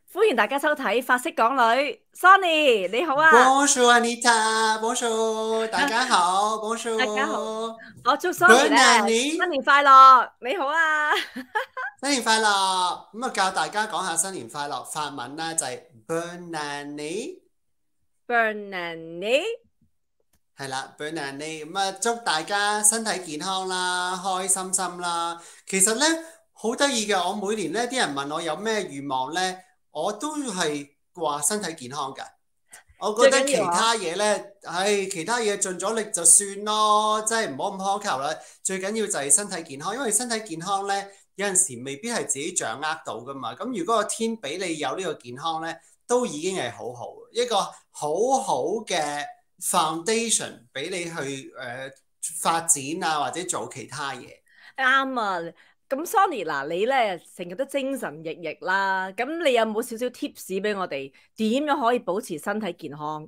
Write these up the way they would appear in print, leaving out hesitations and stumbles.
歡迎大家收睇法式港女，Sony 你好啊。 Bonjour Anita，Bonjour，大家好大家好， ，Bonjour，Bonne 我祝 Sony 咧新 année， 年快樂，你好啊。 新年快樂。咁啊，教大家講下新年快樂法文啦，就係 Bonne année， Bonne année。 係啦，Bonne année。咁啊，祝大家身體健康啦，開心心啦。其實咧好得意嘅，我每年咧啲人問我有咩願望咧，我都係話身體健康㗎。我覺最得緊要啊。 其他嘢呢，其他嘢盡咗力就算咯，真係唔好咁苛求啦。最緊要就係身體健康，因為身體健康呢，有陣時未必係自己掌握到噶嘛。咁如果個天俾你有呢個健康呢，都已經係好好一個好好嘅 foundation 俾你去發展啊，或者做其他嘢。 啱啊。咁 Sony 嗱，你咧成日都精神奕奕啦，咁你有冇少少 tips 俾我哋，點樣可以保持身體健康？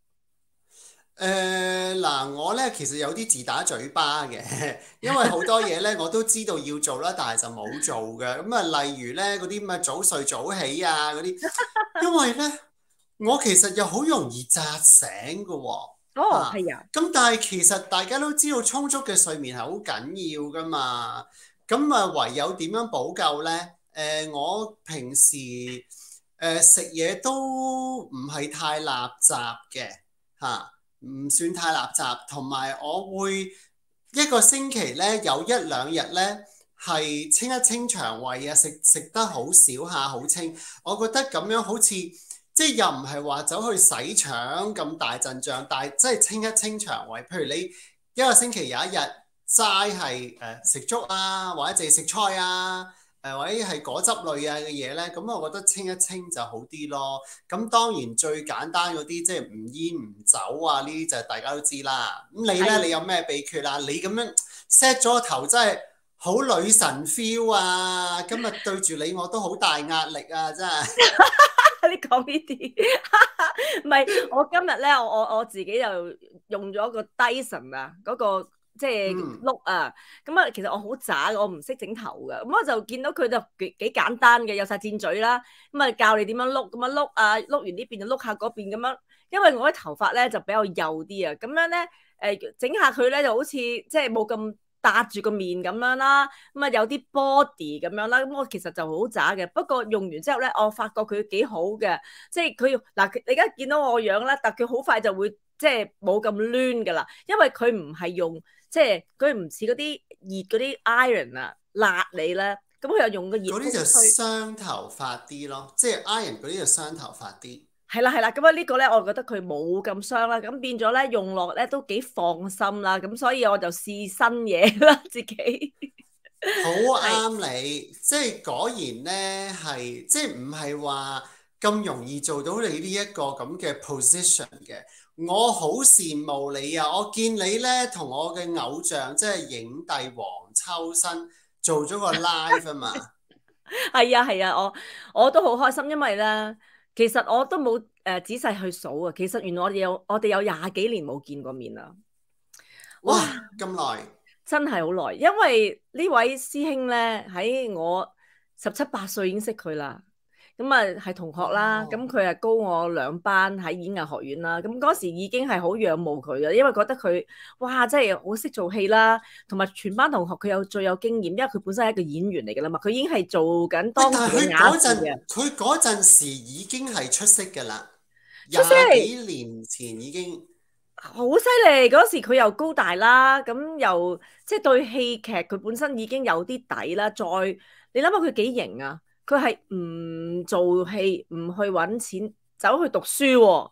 嗱，我咧其實有啲自打嘴巴嘅，因為好多嘢咧我都知道要做啦，但係就冇做嘅。咁啊，例如咧嗰啲咩早睡早起啊嗰啲，因為咧我其實又好容易扎醒嘅喎， 哦，係啊。 咁但係其實大家都知道充足嘅睡眠係好緊要噶嘛，咁啊唯有點樣補救咧？我平時食嘢都唔係太垃圾嘅嚇。唔算太垃圾，同埋我會一個星期咧有一兩日咧係清一清腸胃啊，食得好少下好清，我覺得咁樣好似即係又唔係話走去洗腸咁大陣仗，但係真係清一清腸胃。譬如你一個星期有一日齋係食粥啊，或者淨係食菜啊。或者係果汁類啊嘅嘢咧，咁我覺得清一清就好啲咯。咁當然最簡單嗰啲，即係唔煙唔酒啊，呢啲就大家都知啦。咁你咧， 係。 你有咩秘訣啊？你咁樣 set 咗個頭，真係好女神 feel 啊！今日對住你我都好大壓力啊，真係。 你講呢啲，唔係我今日咧，我自己就用咗個 Dyson 啊，嗰個即係嗯， 碌啊。咁啊，其實我好渣嘅，我唔識整頭嘅。咁我就見到佢就幾簡單嘅，有晒箭嘴啦。咁啊，教你點樣碌，咁樣碌啊，碌完呢邊就碌下嗰邊咁樣。因為我啲頭髮咧就比較幼啲啊，咁樣咧整下佢咧就好似即係冇咁搭住個面咁樣啦，咁啊有啲 body 咁樣啦，咁我其實就好渣嘅。不過用完之後咧，我發覺佢幾好嘅，即係佢嗱，你而家見到我個樣啦，但佢好快就會即係冇咁攣噶啦，因為佢唔係用即係佢唔似嗰啲熱嗰啲 iron 啊辣你咧，咁佢又用個熱嗰啲就風吹。 傷頭髮啲咯，即係 iron 嗰啲就傷頭髮啲。 係啦係啦，咁啊呢個咧，我覺得佢冇咁傷啦，咁變咗咧用落咧都幾放心啦，咁所以我就試新嘢啦，自己好係。 啱你，即係果然呢，係即係唔係話咁容易做到你呢一個咁嘅 position 嘅。我好羨慕你啊！我見你呢，同我嘅偶像即係影帝黃秋生做咗個 live 啊嘛。 係啊係啊，我都好開心，因為咧，其實我都冇仔細去數啊。其實原來我哋有廿幾年冇見過面啦。哇， 哇，咁耐， 真係好耐，因為呢位師兄咧喺我17、8歲已經識佢啦。咁啊係同學啦，咁哦， 佢係高我2班喺演藝學院啦。咁嗰時已經係好仰慕佢嘅，因為覺得佢哇真係好識做戲啦，同埋全班同學佢最有經驗，因為佢本身係一個演員嚟嘅啦嘛，佢已經係做緊喂， 當時嘅但係佢亞視嘅。 嗰陣，佢嗰陣時已經係出色㗎啦，廿出色。 幾年前已經。 好犀利！嗰時佢又高大啦，咁又即係對戲劇佢本身已經有啲底啦。再你諗下佢幾型啊？佢係唔做戲，唔去揾錢，走去讀書喎。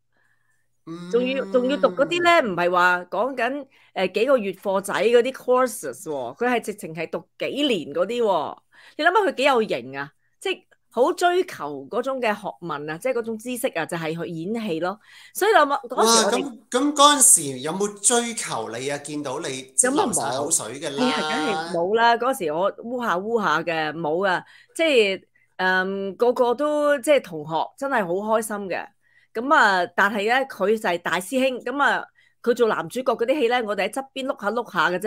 仲要讀嗰啲嗯。 咧，唔係話講緊幾個月課仔嗰啲 courses 喎，佢係直情係讀幾年嗰啲喎。你諗下佢幾有型啊！即係好追求嗰種嘅學問啊，即係嗰種知識啊，就係去演戲咯。所以諗下嗰時哇， 我哋咁嗰陣時有冇追求你啊？見到你即係咁啊流晒口冇。 水嘅係啊，梗係啦。 冇啦。嗰時我烏下嘅冇啊，即係個個都即係同學，真係好開心嘅。咁啊，但係咧佢就係大師兄，咁啊佢做男主角嗰啲戲咧，我哋喺側邊碌下碌下嘅啫。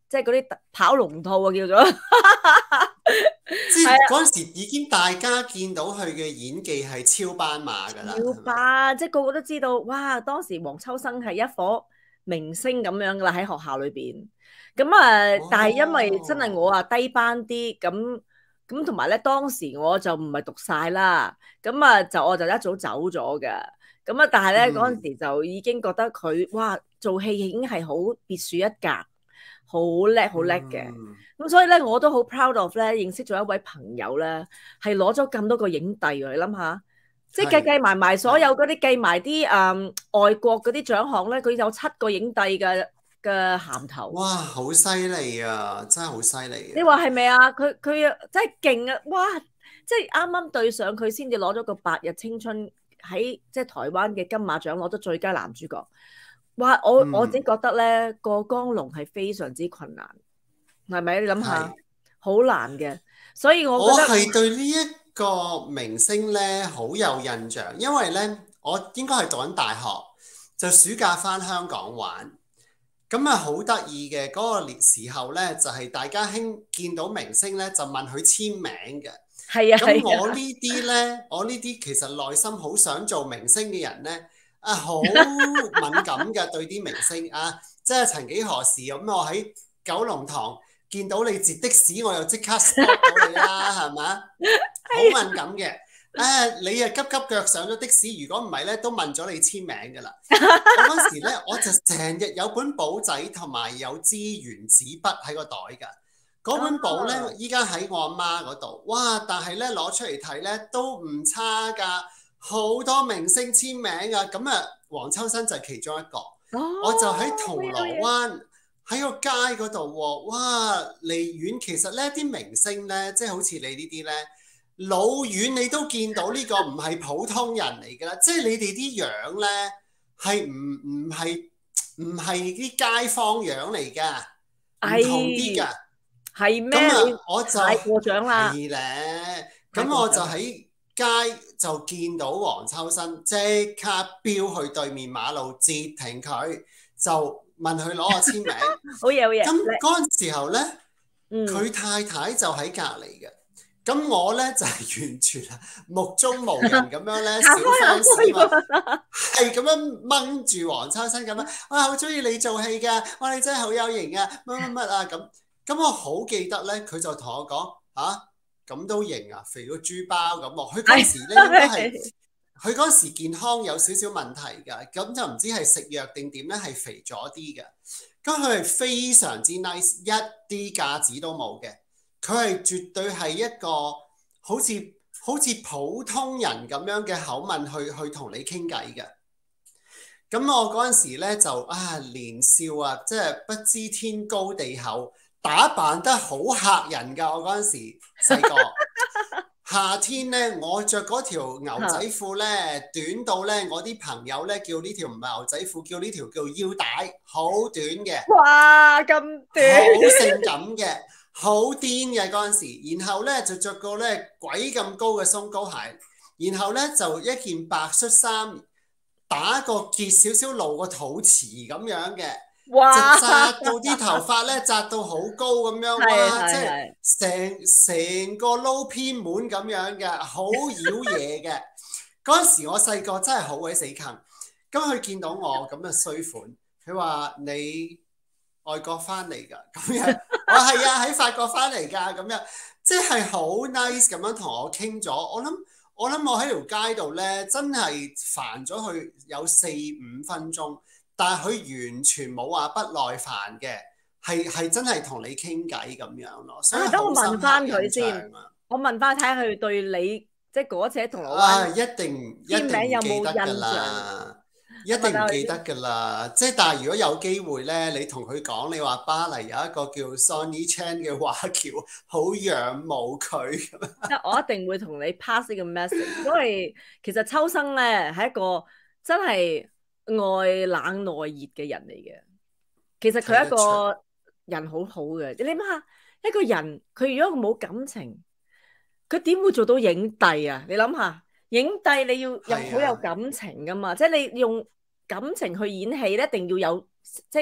即係嗰啲跑龍套啊叫做。 即係嗰陣時已經大家見到佢嘅演技係超斑馬㗎啦， 要係咪？ 吧，即係個個都知道，哇！當時黃秋生係一顆明星咁樣噶啦喺學校裏邊。咁啊，但係因為真係哦， 我啊低班啲，咁同埋咧當時我就唔係讀晒啦，咁啊我就一早走咗嘅。咁啊，但係咧嗰陣嗯， 時就已經覺得佢哇做戲已經係好別樹一格，好叻好叻嘅。 嗯， 咁所以咧我都好 proud of 咧認識咗一位朋友咧，係攞咗咁多個影帝喎，你諗下。即係計係計埋埋所有係， 嗰啲計埋啲外國嗰啲獎項咧，佢有7個影帝嘅銜頭。 哇，好犀利啊，真係好犀利啊！ 你話係咪啊？佢真係勁啊！哇！即係啱啱對上佢先至攞咗個白日青春喺即係台灣嘅金馬獎攞咗最佳男主角。哇！我自己嗯， 覺得咧過江龍係非常之困難，係咪？你諗下， 係。 好難嘅。所以我覺我得係對呢一個明星咧好有印象，因為咧我應該係讀緊大學，就暑假翻香港玩，咁啊好得意嘅嗰個年時候咧，就係大家興見到明星咧就問佢簽名嘅。 係啊咁係啊， 我呢啲咧，我呢啲其實內心好想做明星嘅人咧，啊好敏感嘅對啲明星啊，即係曾幾何時咁，我喺九龍塘見到你截的士，我又即刻 stop 到你啦，係咪？好敏感嘅。啊，你啊急急腳上咗的士，如果唔係咧，都問咗你簽名㗎啦。我嗰時咧，我就成日有本簿仔同埋有支原子筆喺個袋㗎。嗰本簿咧， 哦依家喺我阿媽嗰度，哇！但係咧攞出嚟睇咧都唔差㗎，好多明星簽名啊！咁啊，黃秋生就係其中一個。 哦， 我就喺好銅鑼嘢好嘢， 灣喺個街嗰度喎，哇！離遠其實咧啲明星咧，即係好似你呢啲咧，老遠你都見到呢個唔係普通人嚟㗎啦，即係你哋啲樣咧係唔係啲街坊樣嚟㗎，唔同啲係。 㗎。 係咩？ 咁啊， 你我就太過獎啦， 係咧，咁我就太過獎啦。 喺街就見到黃秋生，即刻飆去對面馬路截停佢，就問佢攞我簽名。 好嘢好嘢， 咁叻， 嗰陣時候咧， 嗯， 佢太太就喺隔離嘅。咁我咧就係完全係目中無人咁樣咧，小行開 fans 嘛， 喎， 係咁樣掹住黃秋生咁樣，我好中意你做戲㗎，哇你真係好有型啊，乜乜乜啊咁。咁我好記得咧，佢就同我講嚇，咁都型啊，肥到豬包咁喎。佢嗰陣時咧應該係佢嗰陣時健康有少少問題㗎，咁就唔知係食藥定點咧，係肥咗啲嘅。咁佢係非常之 nice，一啲架子都冇嘅。佢係絕對係一個好似普通人咁樣嘅口吻去同你傾偈嘅。咁我嗰陣時咧就年少啊，即係不知天高地厚，打扮得好嚇人㗎。我嗰陣時細個夏天咧，我着嗰條牛仔褲咧短到咧，我啲朋友咧叫呢條唔係牛仔褲，叫呢條叫腰帶，好短嘅。 哇，咁短， 好性感嘅，好癲嘅嗰陣時，然後咧就着個咧鬼咁高嘅鬆糕鞋，然後咧就一件白恤衫，打個結少少露個肚臍咁樣嘅，就哇， 紮到啲頭髮咧紮到好高咁樣， 係哇！即係係係， 成個撈偏滿咁樣嘅，好妖嘢嘅。嗰陣時我細個真係好鬼死近，咁佢見到我咁嘅衰款，佢話你外國翻嚟㗎，咁樣，我係啊喺法國翻嚟㗎，咁樣，即係好 nice 咁樣同我傾咗。我諗我喺條街度咧，真係煩咗佢有4-5分鐘，但係佢完全冇話不耐煩嘅，係真係同你傾偈咁樣咯，所以等我好深刻問翻佢印象先， 啊！ 我問翻睇下佢對你即係嗰次喺銅鑼灣一簽名有定唔記得㗎冇印象？ 啦，一我問定唔下佢先。 記得㗎啦。即係但係如果有機會咧，你同佢講，你話巴黎有一個叫 Sonny Chan 嘅華僑，好仰慕佢咁樣。 即係我一定會同你 pass 呢個 message，因為其實秋生咧係一個真係外冷內熱嘅人嚟嘅。其實佢係一睇得出， 個人好好嘅，你諗下一個人佢如果冇感情，佢點會做到影帝啊？你諗下，影帝你要有好有係啊， 感情噶嘛，即係你用感情去演戲咧，一定要有即係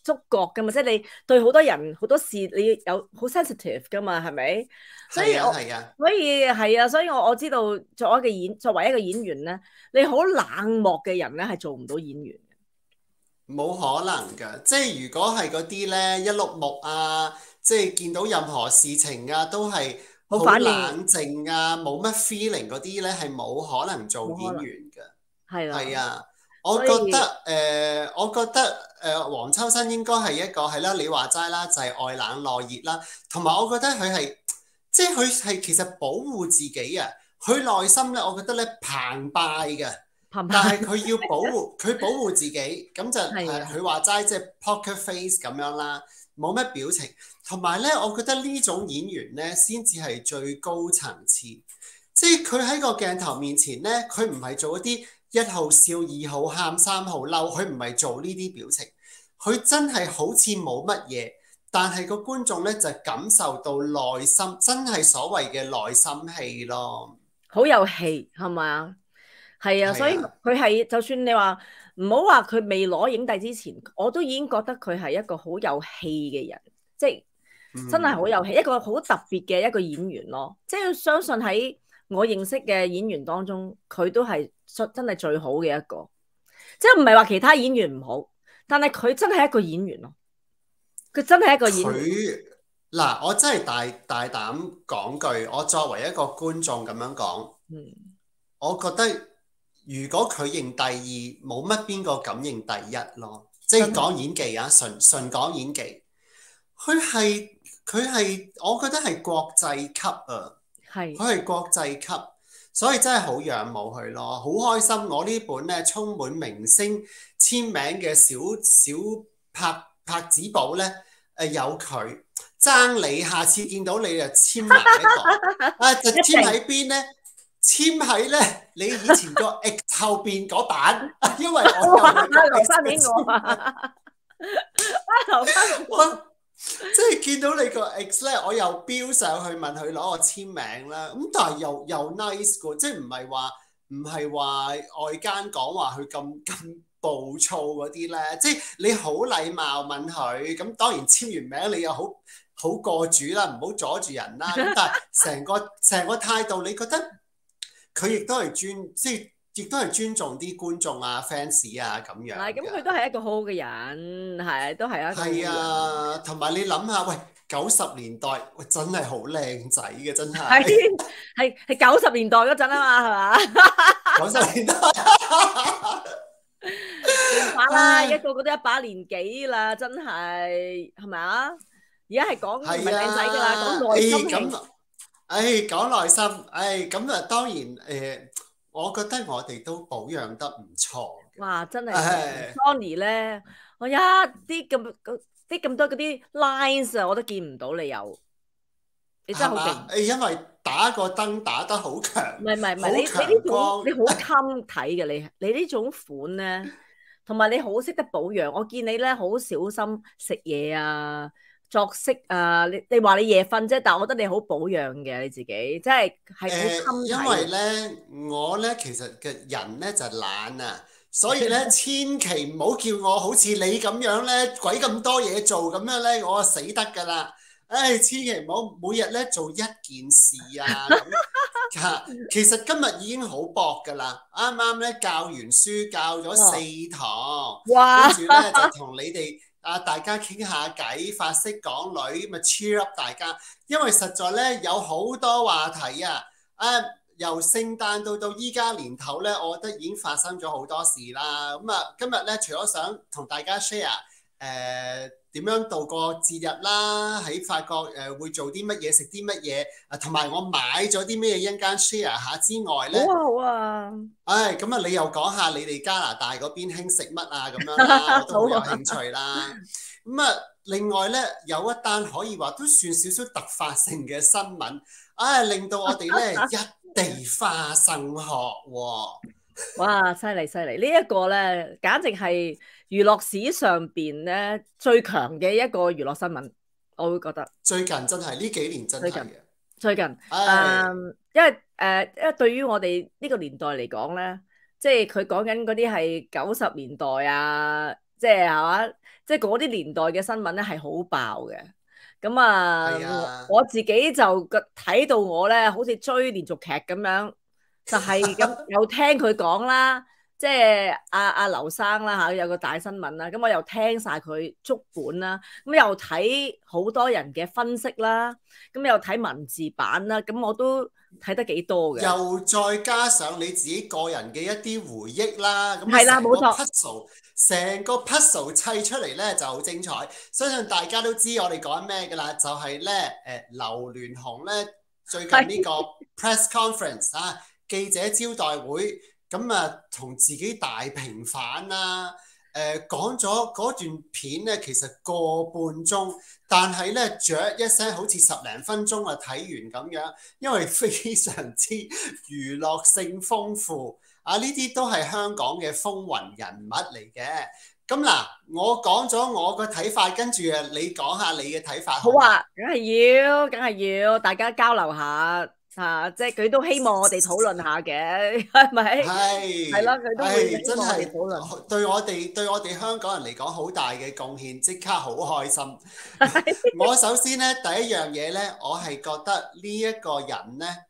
觸覺噶嘛，即係你對好多人好多事你有好 sensitive 噶嘛，係咪？所以係啊我係啊。 所以係啊，所以我知道作為一個演員咧，你好冷漠嘅人咧係做唔到演員。 冇可能㗎，即係如果係嗰啲咧一碌木啊，即係見到任何事情啊都係好好反應， 冷靜啊，冇乜 feeling 嗰啲咧係冇可能做冇可能， 演員㗎。 係啦， 係啊， 所以我覺得黃秋生應該係一個係啦，你話齋啦，就係外冷內熱啦，同埋我覺得佢係即係佢係其實保護自己啊，佢內心咧，我覺得咧澎湃嘅。 彭彭但係佢要保護自己，咁就係啊， 佢話齋即係 poker face 咁樣啦，冇乜表情。同埋咧，我覺得呢種演員咧先至係最高層次，即係佢喺個鏡頭面前咧，佢唔係做一啲一號笑、二號喊、三號嬲，佢唔係做呢啲表情，佢真係好似冇乜嘢，但係個觀眾咧就感受到內心，真係所謂嘅內心戲咯。 好有戲係咪啊？係啊，所以係啊， 佢係就算你話唔好話佢未攞影帝之前，我都已經覺得佢係一個好有戲嘅人，即係真係好嗯。 有戲，一個好特別嘅一個演員咯。即係相信喺我認識嘅演員當中，佢都係真係最好嘅一個。即係唔係話其他演員唔好，但係佢真係一個演員咯。佢真係一個演員。 佢嗱，我真係大膽講句，我作為一個觀眾咁樣講， 嗯， 我覺得如果佢認第二，冇乜邊個敢認第一咯。即係真係講演技啊，純講演技，佢係，我覺得係國際級啊，佢係係國際級，所以真係好仰慕佢咯，好開心。我呢本咧充滿明星簽名嘅小拍紙簿咧，有佢爭你，下次見到你就簽埋一個，就一簽喺定。 邊咧？簽喺咧你以前個 X 後邊嗰版，因為我哇！ 有你個留 X 翻俾我嘅簽名。 啊！留翻我即係見到你個 X 咧，我又飆上去問佢攞個簽名啦。咁但係又 nice 嘅，即係唔係話外間講話佢咁暴躁嗰啲咧，即係你好禮貌問佢。咁當然簽完名你又好過主啦，唔好阻住人啦。咁但係成個態度，你覺得佢亦都係即係亦都係尊重啲觀眾啊、fans 啊咁樣係咁，佢嘅。 都係一個好好嘅人，係都係一個好係嘅人。 啊，同埋你諗下，喂，90年代，喂，真係好靚仔嘅，真係係係90年代嗰陣啊嘛，係嘛？ 90年代， 算把啦，而家唉， 個個都一把年紀啦，真係咪啊？而家係講唔係係靚仔㗎啦， 啊， 講內心戲。 講內心，咁啊，當然，我覺得我哋都保養得唔錯嘅， 哇！真係正唉， Sony 咧，我啲咁多嗰啲 lines 啊，我都見唔到你有，你真係好勁。 係嘛？因為打個燈打得好強， 唔係，你好呢種強光， 你好襟睇嘅，你呢種款咧，同埋你好識得保養。我見你咧好小心食嘢啊、作息啊。你話你夜瞓啫，但係我覺得你好保養嘅你自己，即係好襟因為睇。 咧，我咧其實嘅人咧就懶啊，所以咧千祈唔好叫我好似你咁樣咧，鬼咁多嘢做咁樣咧，我死得㗎啦！唉，千祈唔好每日咧做一件事啊咁。其實今日已經好薄㗎啦，啱啱咧教完書，教咗哦， 4堂，跟哇！ 住咧就同你哋大家傾下偈，法式港女咁啊 cheer up 大家，因為實在咧有好多話題啊！由聖誕到依家年頭咧，我覺得已經發生咗好多事啦。咁啊，今日咧除咗想同大家 share 點樣度過節日啦，喺法國會做啲乜嘢，食啲乜嘢啊，同埋我買咗啲咩一陣間 share 下之外咧， 好啊好啊， 唉，咁啊你又講下你哋加拿大嗰邊興食乜啊咁樣啦，我都好有興趣啦。咁啊，另外咧有一單可以話都算少少突發性嘅新聞，唉，令到我哋咧一地花生殼喎。 哇！犀利犀利，呢一個咧，簡直係娛樂史上邊咧最強嘅一個娛樂新聞，我會覺得最近真係呢幾年真最近係嘅， 最近唉， 因為對於我哋呢個年代嚟講咧，即係佢講緊嗰啲係90年代啊， 即係嘛，即係嗰啲年代嘅新聞咧係好爆嘅。咁啊， 係啊。 我自己就睇到我咧，好似追連續劇咁樣，就係咁又聽佢講啦。即係阿劉生啦嚇，有個大新聞啦，咁我又聽晒佢足本啦，咁又睇好多人嘅分析啦，咁又睇文字版啦，咁我都睇得幾多嘅。 又再加上你自己個人嘅一啲回憶啦，咁係啦， 成個冇錯， puzzle 砌出嚟咧就好精彩。相信大家都知我哋講咩㗎啦，就係咧劉鑾雄咧最近呢個 press conference 啊，記者招待會。咁啊，同自己大平反啦，講咗嗰段片咧，其實個半鐘，但係咧嚼一聲，好似十零分鐘啊睇完咁樣，因為非常之娛樂性豐富啊！呢啲都係香港嘅風雲人物嚟嘅。咁嗱，我講咗我個睇法，跟住你講下你嘅睇法。 好啊，梗係要，大家交流下。即係佢都希望我哋討論下嘅，係咪？係咯，佢都會希望我哋討論。 對我哋香港人嚟講，好大嘅貢獻，即刻好開心。我首先咧，第一樣嘢咧，我係覺得呢一個人咧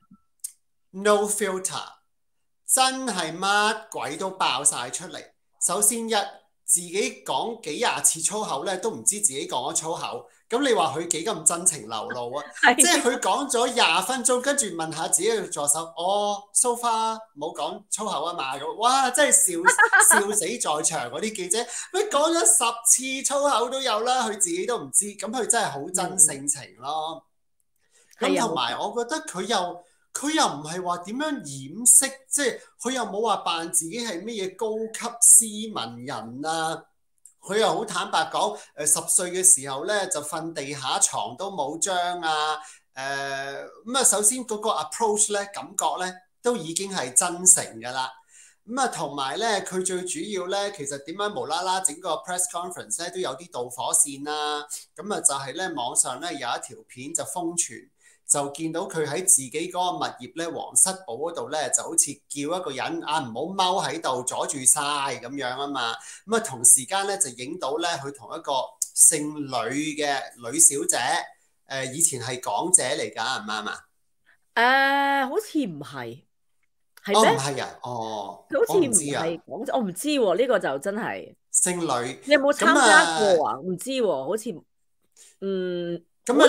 ，no filter， 真係乜鬼都爆晒出嚟。首先自己講幾廿次粗口咧，都唔知自己講咗粗口。咁你話佢幾咁真情流露啊？即係佢講咗20分鐘，跟住問下自己嘅助手，so far 冇講粗口啊嘛？咁哇，真係笑死在場嗰啲記者，佢講咗10次粗口都有啦，佢自己都唔知，咁佢真係好真性情咯。咁同埋我覺得佢又唔係話點樣掩飾，即係佢又冇話扮自己係咩嘢高級斯文人啊。佢又好坦白講，10歲嘅時候咧就瞓地下床都冇張啊，咁啊首先嗰個 approach 咧感覺咧都已經係真誠㗎啦，咁啊同埋咧佢最主要咧其實點解無啦啦整個 press conference 咧都有啲導火線啦，咁啊就係咧網上咧有一條片就瘋傳。就見到佢喺自己嗰個物業咧，皇室堡嗰度咧，就好似叫一個人啊，唔好踎喺度阻住晒咁樣啊嘛。咁啊，同時間咧就影到咧，佢同一個姓呂嘅呂小姐，以前係港姐嚟㗎，啱唔啱啊？ 好似唔係，係咩？ 唔係啊， 佢好似唔係港姐，我唔知喎，呢個就真係姓呂。 你有冇參加過啊？唔知喎，好似咁啊，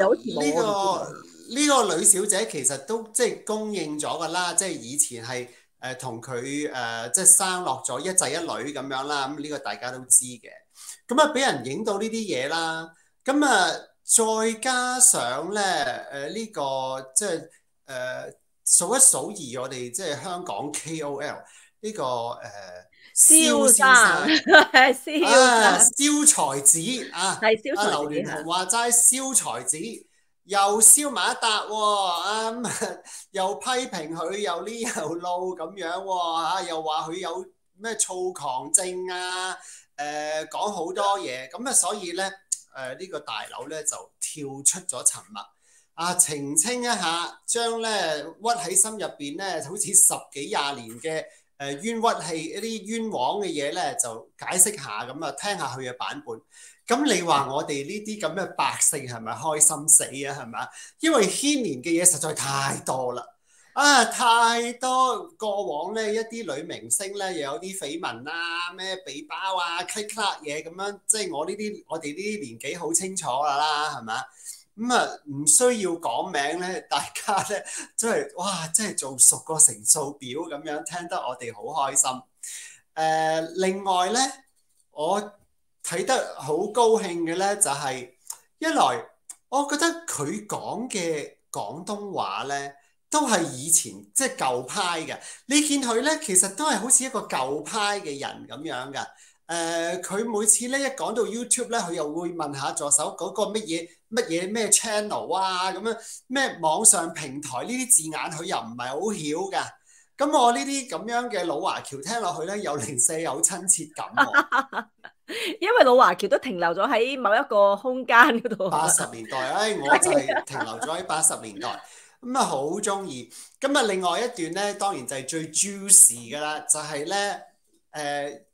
呢個呂小姐其實都即係公認咗㗎啦，即係以前係同佢即係生落咗一仔一女咁樣啦，咁呢個大家都知嘅。咁啊，俾人影到呢啲嘢啦，咁啊，再加上咧呢個即係數一數二，我哋即係香港 KOL 呢個蕭先生，蕭才子啊，阿劉鑾雄話齋蕭才子又燒埋一笪喎，又批評佢又呢又路咁樣喎，又話佢有咩躁狂症啊，講好多嘢，咁啊所以咧呢個大佬咧就跳出咗沉默。澄清一下，將咧屈喺心入邊咧，好似10幾20年嘅冤屈氣一啲冤枉嘅嘢咧，就解釋下咁啊，聽下佢嘅版本。咁你話我哋呢啲咁嘅百姓係咪開心死啊？係咪？因為牽連嘅嘢實在太多啦，太多過往咧一啲女明星咧又有啲緋聞啊，咩被包啊、click clack 嘢咁樣，即係我哋呢啲年紀好清楚㗎啦，係咪？唔需要講名咧，大家咧真係哇，真係做熟個乘數表咁樣，聽得我哋好開心。另外咧，我睇得好高興嘅咧，就係一來，我覺得佢講嘅廣東話咧，都係以前即係舊派嘅。你見佢咧，其實都係好似一個舊派嘅人咁樣㗎。佢每次咧一講到 YouTube 咧，佢又會問下助手嗰個乜嘢咩 channel 啊，咁樣咩網上平台呢啲字眼，佢又唔係好曉㗎。咁我呢啲咁樣嘅老華僑聽落去咧，有零舍有親切感喎。 因為老華僑都停留咗喺某一個空間嗰度。 80年代，我就係停留咗喺80年代，咁啊好中意。咁啊，另外一段咧，當然就係最 juicy 㗎啦，就係咧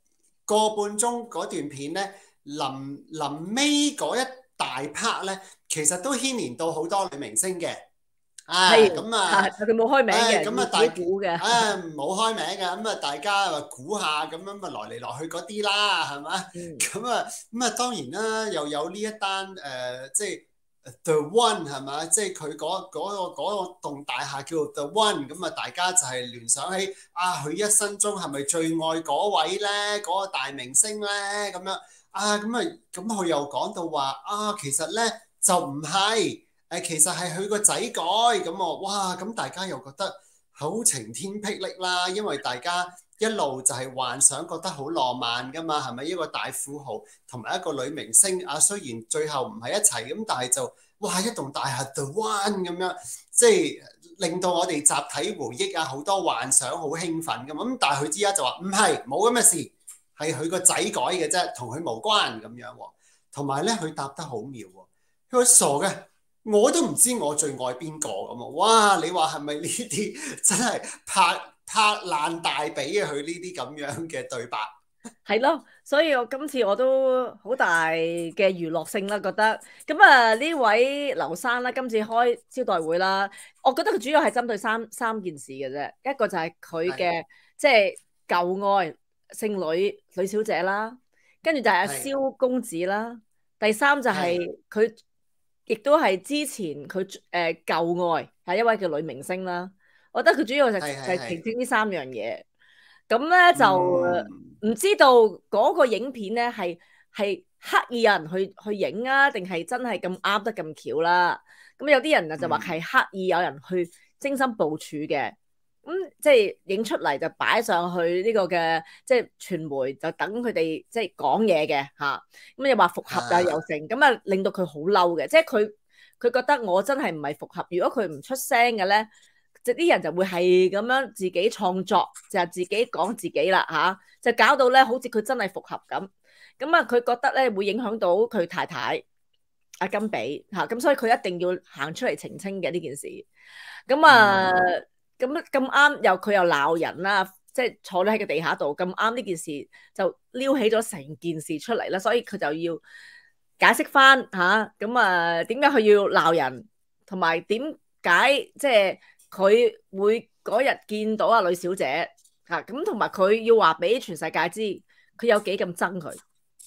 個半鐘嗰段片咧，臨尾嗰一大 part 咧，其實都牽連到好多女明星嘅。 係咁啊， 佢冇開名嘅， 咁啊， 自己估嘅。 冇開名嘅，咁啊，大家話估下，咁樣咪來嚟來去嗰啲啦，係嘛？咁啊，當然啦，又有呢一單即係 The One 係嘛？即係佢嗰個棟大廈叫做 The One，咁啊，大家就係聯想起佢一生中係咪最愛嗰位咧？嗰個大明星咧？咁樣咁佢又講到話其實咧就唔係。其實係佢個仔改咁喎，哇！咁大家又覺得好晴天霹靂啦，因為大家一路就係幻想覺得好浪漫噶嘛，係咪一個大富豪同埋一個女明星雖然最後唔係一齊咁，但係就哇一棟大廈 The One 咁樣，即係令到我哋集體回憶好多幻想，好興奮咁。但係佢之家就話唔係，冇咁嘅事，係佢個仔改嘅啫，同佢無關咁樣喎。同埋咧，佢答得好妙喎，佢話傻嘅。我都唔知我最愛邊個咁啊！哇，你話係咪呢啲真係拍爛大髀啊？佢呢啲咁樣嘅對白係咯，所以我今次我都好大嘅娛樂性啦，覺得咁啊呢位劉生啦，今次開招待會啦，我覺得佢主要係針對三件事嘅啫，一個就係佢嘅即係舊愛姓呂小姐啦，跟住就係阿蕭公子啦，第三就係佢。亦都係之前佢舊愛係一位叫女明星啦，我覺得佢主要就係澄清呢三樣嘢。咁咧就唔知道嗰個影片咧係刻意有人去影啊，定係真係咁啱得咁巧啦？咁有啲人就話係刻意有人去精心部署嘅，即係影出嚟就擺上去呢個嘅即係傳媒，就等佢哋即係講嘢嘅嚇。咁又話復合啊又成，咁令到佢好嬲嘅，即係佢覺得我真係唔係復合。如果佢唔出聲嘅咧，即啲人就會係咁樣自己創作，就係自己講自己啦嚇，就搞到咧好似佢真係復合咁。咁佢覺得咧會影響到佢太太阿甘比嚇，咁所以佢一定要行出嚟澄清嘅呢件事。咁啱佢又鬧人啦，即係坐咗喺個地下度，咁啱呢件事就撩起咗成件事出嚟啦，所以佢就要解釋翻嚇，點解佢要鬧人，同埋點解即係佢會嗰日見到阿呂小姐嚇，咁同埋佢要話俾全世界知佢有幾咁憎佢，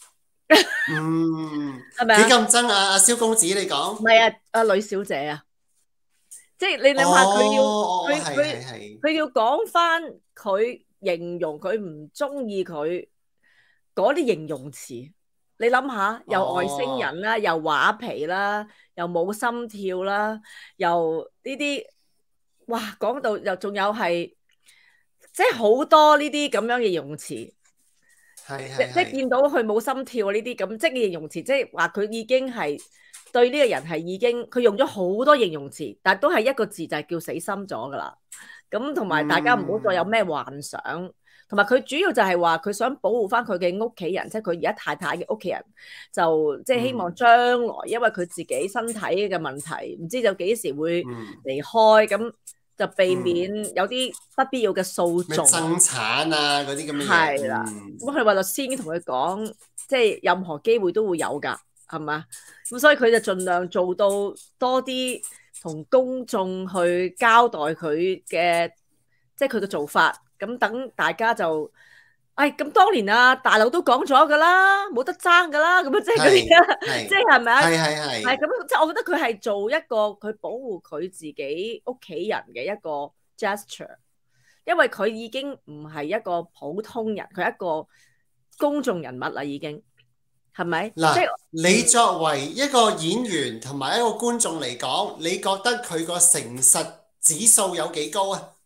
係咪啊？ 幾咁憎阿蕭公子你講？ 唔係阿呂小姐啊。即係你諗下，佢要講翻佢形容佢唔中意佢嗰啲形容詞，你諗下，又外星人啦，又畫皮啦，又冇心跳啦，又呢啲，哇，講到又仲有係，即係好多呢啲咁樣嘅形容詞，即係見到佢冇心跳呢啲咁，即係形容詞，即係話佢已經係。對呢個人係已經佢用咗好多形容詞，但都係一個字就係叫死心咗噶啦。咁同埋大家唔好再有咩幻想，同埋佢主要就係話佢想保護翻佢嘅屋企人，即係佢而家太太嘅屋企人，就即係希望將來因為佢自己身體嘅問題，唔知就幾時會離開，咁就避免有啲不必要嘅訴訟、 爭產啊嗰啲咁嘅嘢。 係啦，咁佢話律師已經同佢講，即係任何機會都會有㗎。係嘛？咁所以佢就盡量做到多啲同公眾去交代佢嘅，即係佢嘅做法。咁等大家就，咁當年啊，大佬都講咗噶啦，冇得爭噶啦。咁樣即係嗰啲，即係係咪啊？係咁，即係我覺得佢係做一個佢保護佢自己屋企人嘅一個 gesture，因為佢已經唔係一個普通人，佢係一個公眾人物啦，已經。係咪？ 嗱，你作為一個演員同埋一個觀眾嚟講，你覺得佢個誠實指數有幾高啊？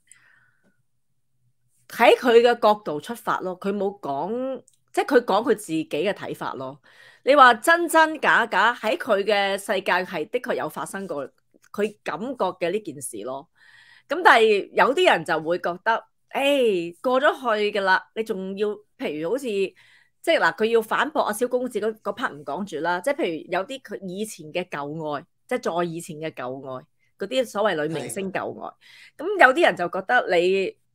喺佢嘅角度出發咯，佢冇講，即係佢講佢自己嘅睇法咯。你話真真假假喺佢嘅世界係的確有發生過佢感覺嘅呢件事咯。咁但係有啲人就會覺得，過咗去噶啦，你仲要譬如好似。即係嗱，佢要反駁阿蕭公子嗰 part 唔講住啦。即係譬如有啲佢以前嘅舊愛，即係再以前嘅舊愛，嗰啲所謂女明星舊愛。咁有啲人就覺得你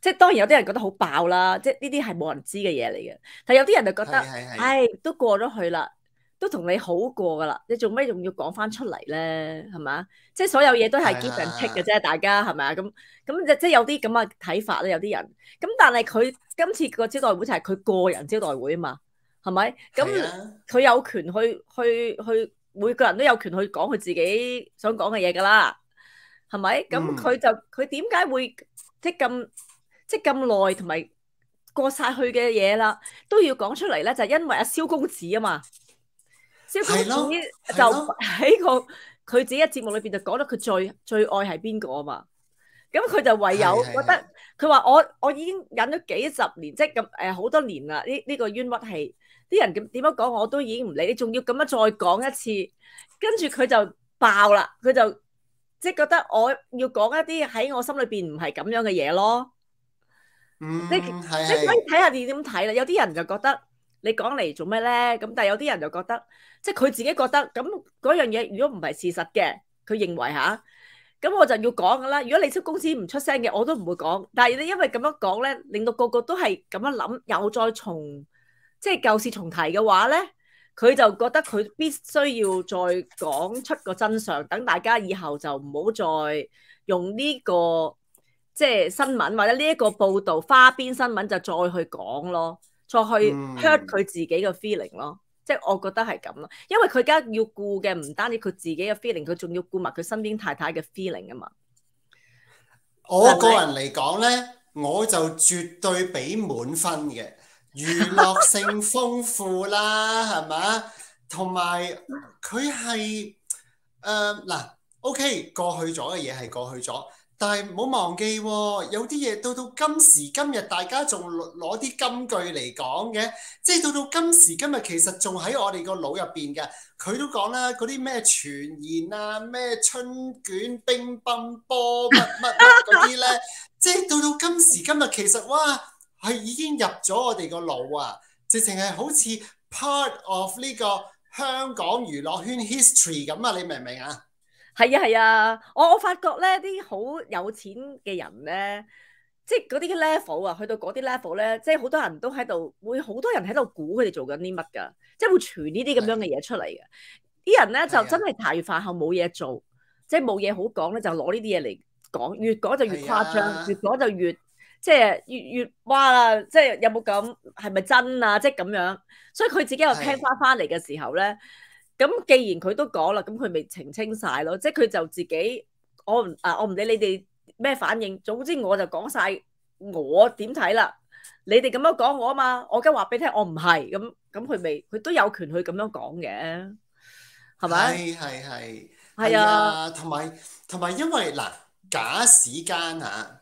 即係當然有啲人覺得好爆啦，即係呢啲係冇人知嘅嘢嚟嘅。但係有啲人就覺得，唉，都過咗去啦，都同你好過噶啦，你做咩仲要講翻出嚟咧？係咪？即係所有嘢都係 give and take 嘅啫，大家係咪啊？咁即係有啲咁嘅睇法咧，有啲人。咁但係佢今次個招待會就係佢個人招待會啊嘛，係咪？咁佢有權去，每個人都有權去講佢自己想講嘅嘢噶啦，係咪？咁佢點解會即係咁耐同埋過晒去嘅嘢啦，都要講出嚟咧？就係因為阿蕭公子啊嘛。蕭公子就喺佢自己嘅節目裏邊就講咗佢最愛係邊個啊嘛，咁佢就唯有覺得佢話我已經忍咗幾十年，即係咁好多年啦，呢個冤屈氣，啲人點樣講我都已經唔理，你仲要咁樣再講一次，跟住佢就爆啦，佢就即係覺得我要講一啲喺我心裏邊唔係咁樣嘅嘢咯，即係可以睇下你點睇啦，有啲人就覺得。你講嚟做咩咧？咁但係有啲人就覺得，即係佢自己覺得咁嗰樣嘢，如果唔係事實嘅，佢認為嚇，咁我就要講噶啦。如果你蕭公子唔出聲嘅，我都唔會講。但係你因為咁樣講咧，令到個個都係咁樣諗，又再即係舊事重提嘅話咧，佢就覺得佢必須要再講出個真相，等大家以後就唔好再用呢個即係新聞或者呢一個報導花邊新聞就再去講咯。再去 hurt 佢自己嘅 feeling 咯，即係我覺得係咁咯，因為佢而家要顧嘅唔單止佢自己嘅 feeling，佢仲要顧埋佢身邊太太嘅 feeling 啊嘛。 我個人嚟講咧，我就絕對俾滿分嘅，娛樂性豐富啦，係咪？同埋佢係嗱 ，OK， 過去咗嘅嘢係過去咗。但係唔好忘記喎，有啲嘢到今時今日，大家仲攞啲金句嚟講嘅，即係到今時今日，其實仲喺我哋個腦入邊嘅。佢都講啦，嗰啲咩傳言啊，咩春卷、乒乓波乜乜乜嗰啲咧，即係到今時今日，其實哇，係已經入咗我哋個腦啊，直情係好似 part of 呢個香港娛樂圈 history 咁啊！你明唔明啊？ 係啊，我發覺咧，啲好有錢嘅人咧，即係嗰啲 level 啊，去到嗰啲 level 咧，即係好多人都喺度，會好多人喺度估佢哋做緊啲乜㗎，即係會傳呢啲咁樣嘅嘢出嚟嘅。啲人咧就真係茶餘飯後冇嘢做，即係冇嘢好講咧，就攞呢啲嘢嚟講，越講就越誇張，越講就越即係越哇啦，即係有冇咁係咪真啊？即係咁樣，所以佢自己又聽翻嚟嘅時候咧。咁既然佢都講啦，咁佢咪澄清晒咯，即係佢就自己，我唔理你哋咩反應，總之我就講晒我點睇啦。你哋咁樣講我啊嘛，我而家話俾你聽，我唔係咁佢都有權去咁樣講嘅，係咪？係啊， 同埋因為嗱，假使間呢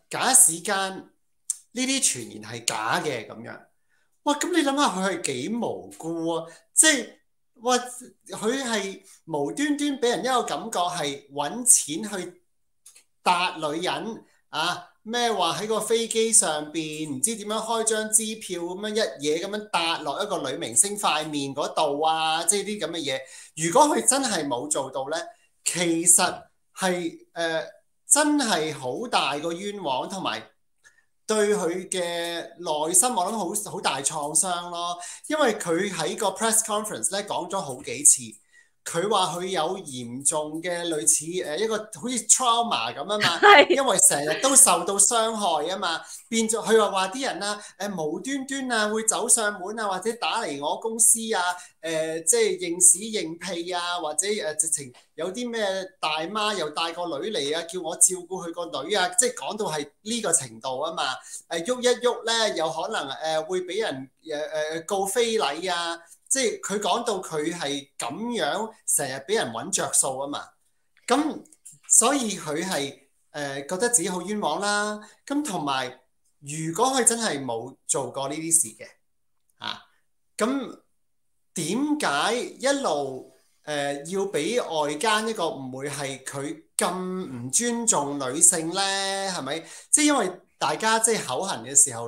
啲傳言係假嘅咁樣，哇！咁你諗下佢係幾無辜啊？即係。哇！佢係無端端俾人一個感覺係揾錢去搭女人啊！咩話喺個飛機上邊唔知點樣開張支票咁樣一嘢咁樣搭落一個女明星塊面嗰度啊！即係啲咁嘅嘢。如果佢真係冇做到呢，其實係真係好大個冤枉，同埋對佢嘅內心我諗好大創傷咯，因為佢喺個 press conference 咧講咗好幾次，佢話佢有嚴重嘅類似一個好似 trauma 咁啊嘛，因為成日都受到傷害啊嘛，變咗佢話啲人啊無端端啊會走上門啊，或者打嚟我公司啊即係認屎認屁啊，或者直情有啲咩大媽又帶個女嚟啊，叫我照顧佢個女啊，即係講到係呢個程度啊嘛，喐一喐咧有可能會俾人告非禮啊。即係佢講到佢係咁樣成日俾人揾着數啊嘛，咁所以佢係覺得自己好冤枉啦。咁同埋如果佢真係冇做過呢啲事嘅咁點解一路要俾外間一個誤會係佢咁唔尊重女性呢？係咪？即係因為大家即係口痕嘅時候。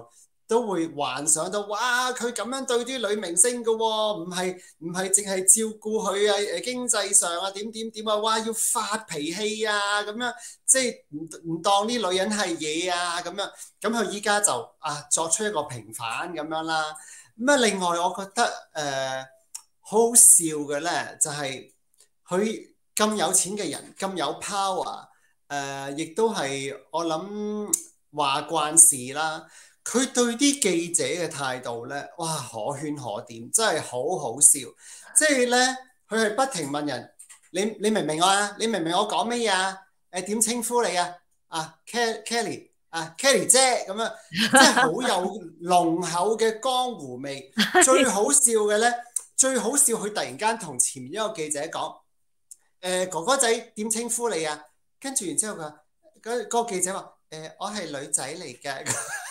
都會幻想到，哇！佢咁樣對啲女明星嘅喎，唔係淨係照顧佢啊經濟上啊點啊，哇！要發脾氣啊咁樣，即係唔當啲女人係嘢啊咁樣。咁佢依家就作出一個平反咁樣啦。咁啊，另外我覺得好好笑嘅咧，就係佢咁有錢嘅人，咁有 power，亦都係我諗話慣事啦。佢對啲記者嘅態度咧，哇，可圈可點，真係好好笑。即係咧，佢係不停問人：你明唔明我啊？你明唔明我講乜嘢啊？點稱呼你啊？Kelly ，Kelly 姐咁樣，即係好有濃厚嘅江湖味。最好笑嘅咧，佢突然間同前面一個記者講：哥哥仔點稱呼你啊？跟住然之後佢嗰個記者話：我係女仔嚟嘅。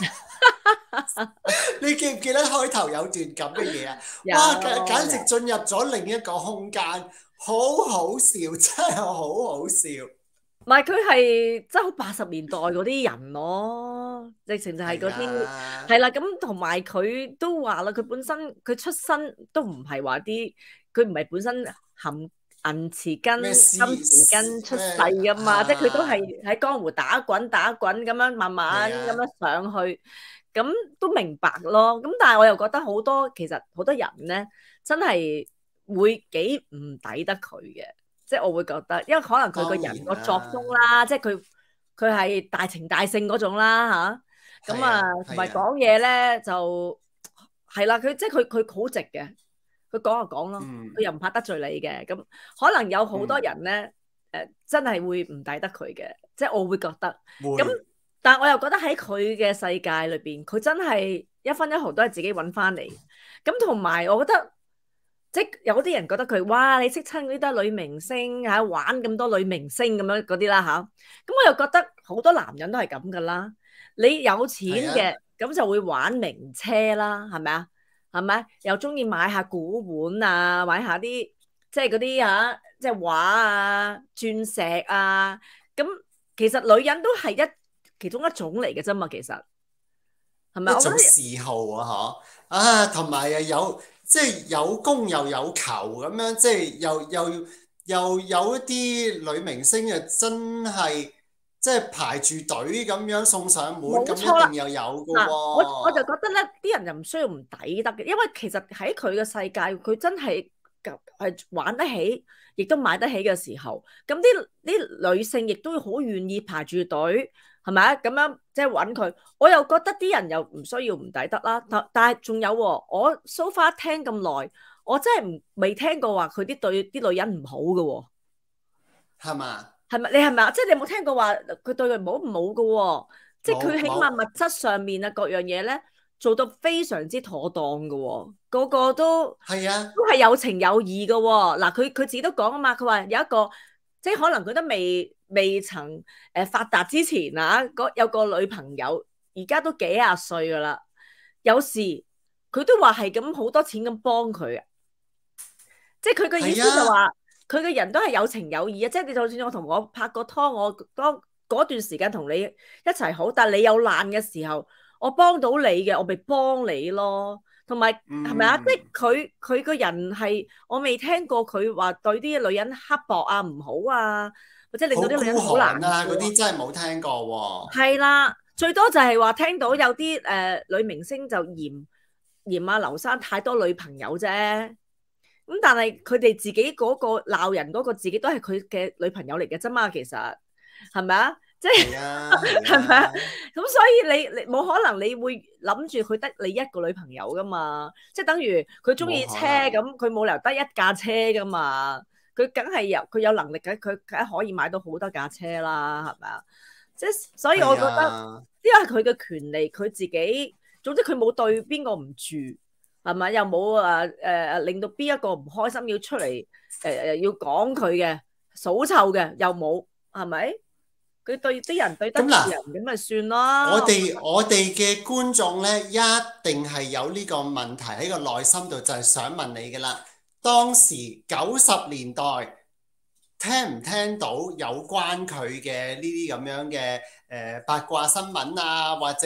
你記唔記得開頭有段咁嘅嘢啊？哇，簡直進入咗另一個空間，好好笑，真係好好笑。 唔係，佢係真係好80年代嗰啲人咯，直情就係嗰啲係啦。咁同埋佢都話啦，佢出身都唔係話啲，佢唔係本身含銀匙羹、金匙羹出世噶嘛，即係佢都係喺江湖打滾咁樣，慢慢咁樣上去。咁都明白咯，咁但係我又覺得其實好多人咧，真係會幾唔抵得佢嘅，即係我會覺得，因為可能佢個人個作風啦，即係佢係大情大性嗰種啦嚇，咁同埋講嘢咧就係啦，佢即係佢好直嘅，佢講就講咯，佢又唔怕得罪你嘅，咁可能有好多人咧真係會唔抵得佢嘅，即係我會覺得咁。但我又覺得喺佢嘅世界裏邊，佢真係一分一毫都係自己揾翻嚟。咁同埋我覺得，即係有啲人覺得佢，哇！你識親嗰啲都係女明星嚇，玩咁多女明星咁樣嗰啲啦嚇。咁我又覺得好多男人都係咁噶啦。你有錢嘅咁就會玩名車啦，係咪啊？係咪？又中意買下古玩啊，買下啲即係嗰啲嚇，即係畫啊、鑽石啊。咁其實女人都係其中一種嚟嘅啫嘛，其實係咪一種嗜好同埋有即係有供又有求咁樣，即係又有一啲女明星真係即係排住隊咁樣送上門，咁一定又有嘅喎。 我就覺得咧，啲人又唔需要唔抵得嘅，因為其實喺佢嘅世界，佢真係玩得起，亦都買得起嘅時候，咁啲女性亦都好願意排住隊。係咪啊？咁樣即係揾佢，我又覺得啲人又唔需要唔抵得啦。但係仲有喎，我 so far 聽咁耐，我真係未聽過話佢對啲女人唔好嘅喎。 係嘛？ 係咪？你係咪啊？即係你有冇聽過話佢對佢唔好嘅喎？即係佢起碼物質上面啊各樣嘢咧做到非常之妥當嘅喎，個個都係啊， 都係有情有義嘅喎。嗱，佢自己都講啊嘛，佢話有一個。即係可能佢都未曾發達之前啊，有個女朋友，而家都幾廿歲噶啦。有時佢都話係咁好多錢咁幫佢啊。即係佢嘅意思就話，佢嘅人都係有情有義啊。即係你就算我同我拍過拖，我當嗰段時間同你一齊好，但係你有難嘅時候，我幫到你嘅，我咪幫你咯。同埋係咪啊？即係佢個人係，我未聽過佢話對啲女人刻薄啊、唔好啊，或者令到啲女人好難啊嗰啲真係冇聽過喎。 係啦，最多就係話聽到有啲女明星就嫌阿劉生太多女朋友啫。咁但係佢哋自己嗰個鬧人嗰個自己都係佢嘅女朋友嚟嘅啫嘛，其實係咪啊？即係係咪啊？咁所以你冇可能你會諗住佢得你一個女朋友噶嘛？即係等於佢中意車咁，佢冇理由得一架車噶嘛？佢梗係佢有能力嘅，佢梗係可以買到好多架車啦，係咪啊？即係所以我覺得呢個係佢嘅權利，佢自己總之佢冇對邊個唔住，係咪？又冇令到邊一個唔開心要出嚟要講佢嘅數臭嘅，又冇，係咪？佢對啲人對得住人咁咪算咯。 我哋嘅觀眾咧，一定係有呢個問題喺個內心度，就係想問你噶啦。當時90年代聽唔聽到有關佢嘅呢啲咁樣嘅八卦新聞啊，或者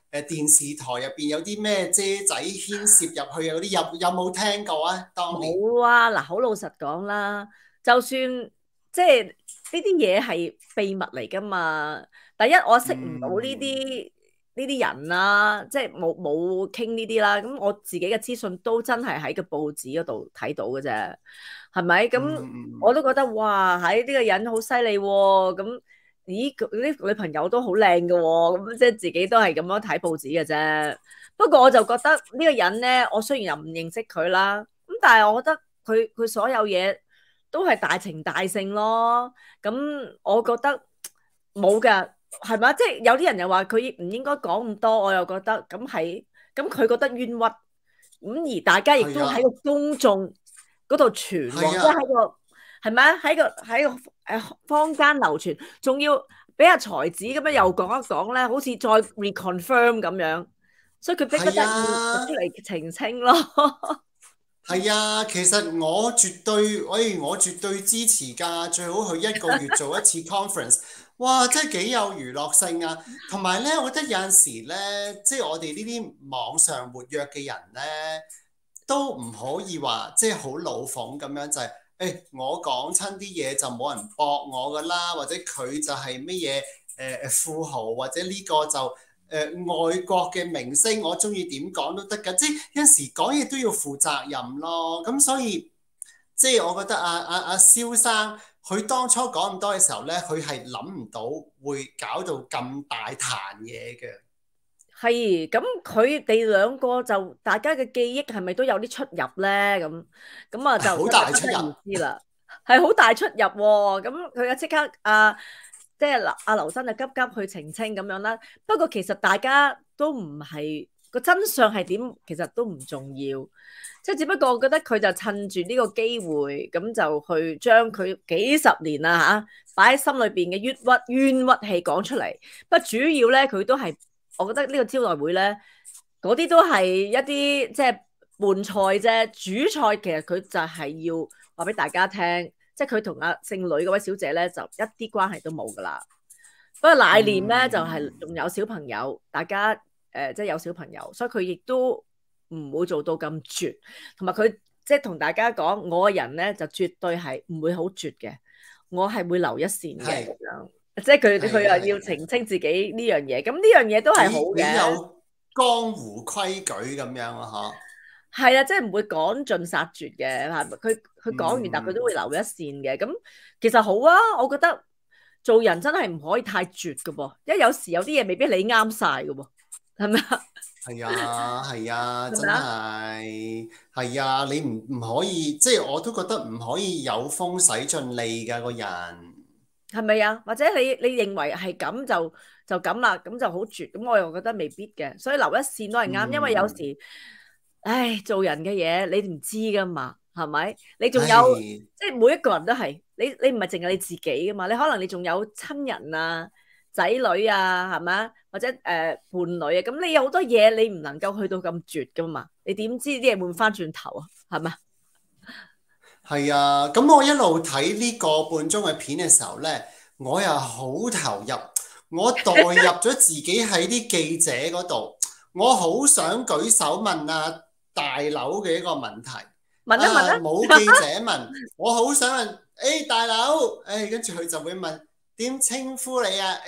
電視台入邊有啲咩遮仔牽涉入去啊嗰啲，有冇聽過啊？當年冇啊，嗱，好老實講啦，就算即係呢啲嘢係秘密嚟噶嘛。第一，我識唔到呢啲人啦，即係冇傾呢啲啦。咁我自己嘅資訊都真係喺個報紙嗰度睇到嘅啫，係咪？咁我都覺得哇，喺呢個人好犀利喎。咁咦，啲女朋友都好靚嘅喎，咁即係自己都係咁樣睇報紙嘅啫。不過我就覺得呢個人咧，我雖然又唔認識佢啦，咁但係我覺得佢所有嘢都係大情大性咯。咁我覺得冇㗎，係咪？即係有啲人又話佢唔應該講咁多，我又覺得咁佢覺得冤屈，咁而大家亦都喺個公眾嗰度傳喎，即係喺個係咪啊？喺個坊間流傳，仲要俾阿才子咁樣又講一講咧，好似再 reconfirm 咁樣。所以佢逼不得已出嚟澄清咯。 係啊，其實我絕對支持㗎，最好佢一個月做一次 conference， 哇，真係幾有娛樂性啊！同埋咧，我覺得有陣時咧，即係我哋呢啲網上活躍嘅人咧，都唔可以話即係好老諷咁樣，就係我講親啲嘢就冇人駁我㗎啦，或者佢就係乜嘢富豪，或者呢個就外國嘅明星，我中意點講都得㗎，即係有陣時講嘢都要負責任咯。咁所以即係我覺得阿蕭生佢當初講咁多嘅時候咧，佢係諗唔到會搞到咁大壇嘢嘅。 係，咁佢哋兩個就大家嘅記憶係咪都有啲出入咧？咁啊就好大出入， 唔知啦，係好大出入喎。咁佢啊即刻即係阿劉生就急急去澄清咁樣啦。不過其實大家都唔係個真相係點，其實都唔重要。即係只不過我覺得佢就趁住呢個機會，咁就去將佢幾十年啦嚇擺喺心裏邊嘅冤屈氣講出嚟。不過主要咧，佢都係我覺得呢個招待會咧，嗰啲都係一啲即係伴菜啫。主菜其實佢就係要話俾大家聽。即係佢同阿姓呂嗰位小姐咧，就一啲關係都冇噶啦。不過乃念咧就係仲有小朋友，大家即係有小朋友，所以佢亦都唔會做到咁絕。同埋佢即係同大家講，我個人咧就絕對係唔會好絕嘅，我係會留一線嘅咁樣。即係佢又要澄清自己呢樣嘢，咁呢樣嘢都係好嘅。 你有江湖規矩咁樣啊？嚇， 係啊，即係唔會趕盡殺絕嘅，佢講完，但佢都會留一線嘅。咁其實好啊，我覺得做人真係唔可以太絕㗎噃，因為有時有啲嘢未必你啱晒㗎喎，係咪啊？ 係啊，真係啊，你唔可以，即係我都覺得唔可以有風使盡利㗎個人。係咪啊？或者你認為係咁就咁啦，咁就好絕，咁我又覺得未必嘅，所以留一線都係啱，因為有時，唉，做人嘅嘢你唔知噶嘛，係咪？你仲有即係每一個人都係，你唔係淨係你自己噶嘛，你可能你仲有親人啊、仔女啊，係咪？或者伴侶啊，咁你有好多嘢你唔能夠去到咁絕噶嘛，你點知啲嘢換翻轉頭啊？係咪？ 係啊，咁我一路睇呢個半鐘嘅片嘅時候咧，我又好投入，我代入咗自己喺啲記者嗰度，我好想舉手問大劉嘅一個問題。 問一問啦， 冇記者問，我好想問，大劉，跟住佢就會問點稱呼你啊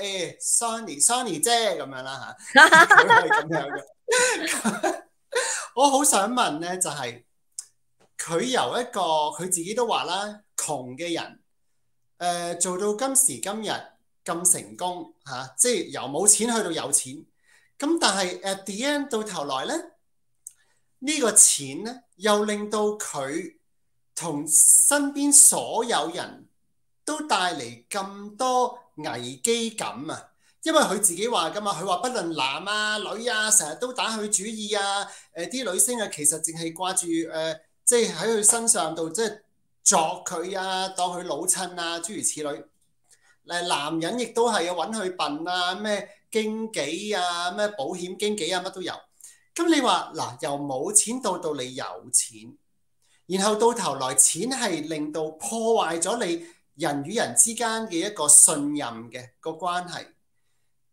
？Sony 姐咁樣啦嚇，佢係咁樣嘅。我好想問咧，就係佢由一個佢自己都話啦，窮嘅人，做到今時今日咁成功嚇，即係由冇錢去到有錢。咁但係 at the end 到頭來咧，呢個錢咧又令到佢同身邊所有人都帶嚟咁多危機感啊！因為佢自己話㗎嘛，佢話不論男啊女啊，成日都打佢主意啊！啲女星啊，其實淨係掛住即係喺佢身上度即係作佢啊，當佢老襯啊，諸如此類。男人亦都係揾佢笨啊，咩經紀啊，咩保險經紀啊，乜都有。咁你話嗱，由冇錢到你有錢，然後到頭來錢係令到破壞咗你人與人之間嘅一個信任嘅個關係。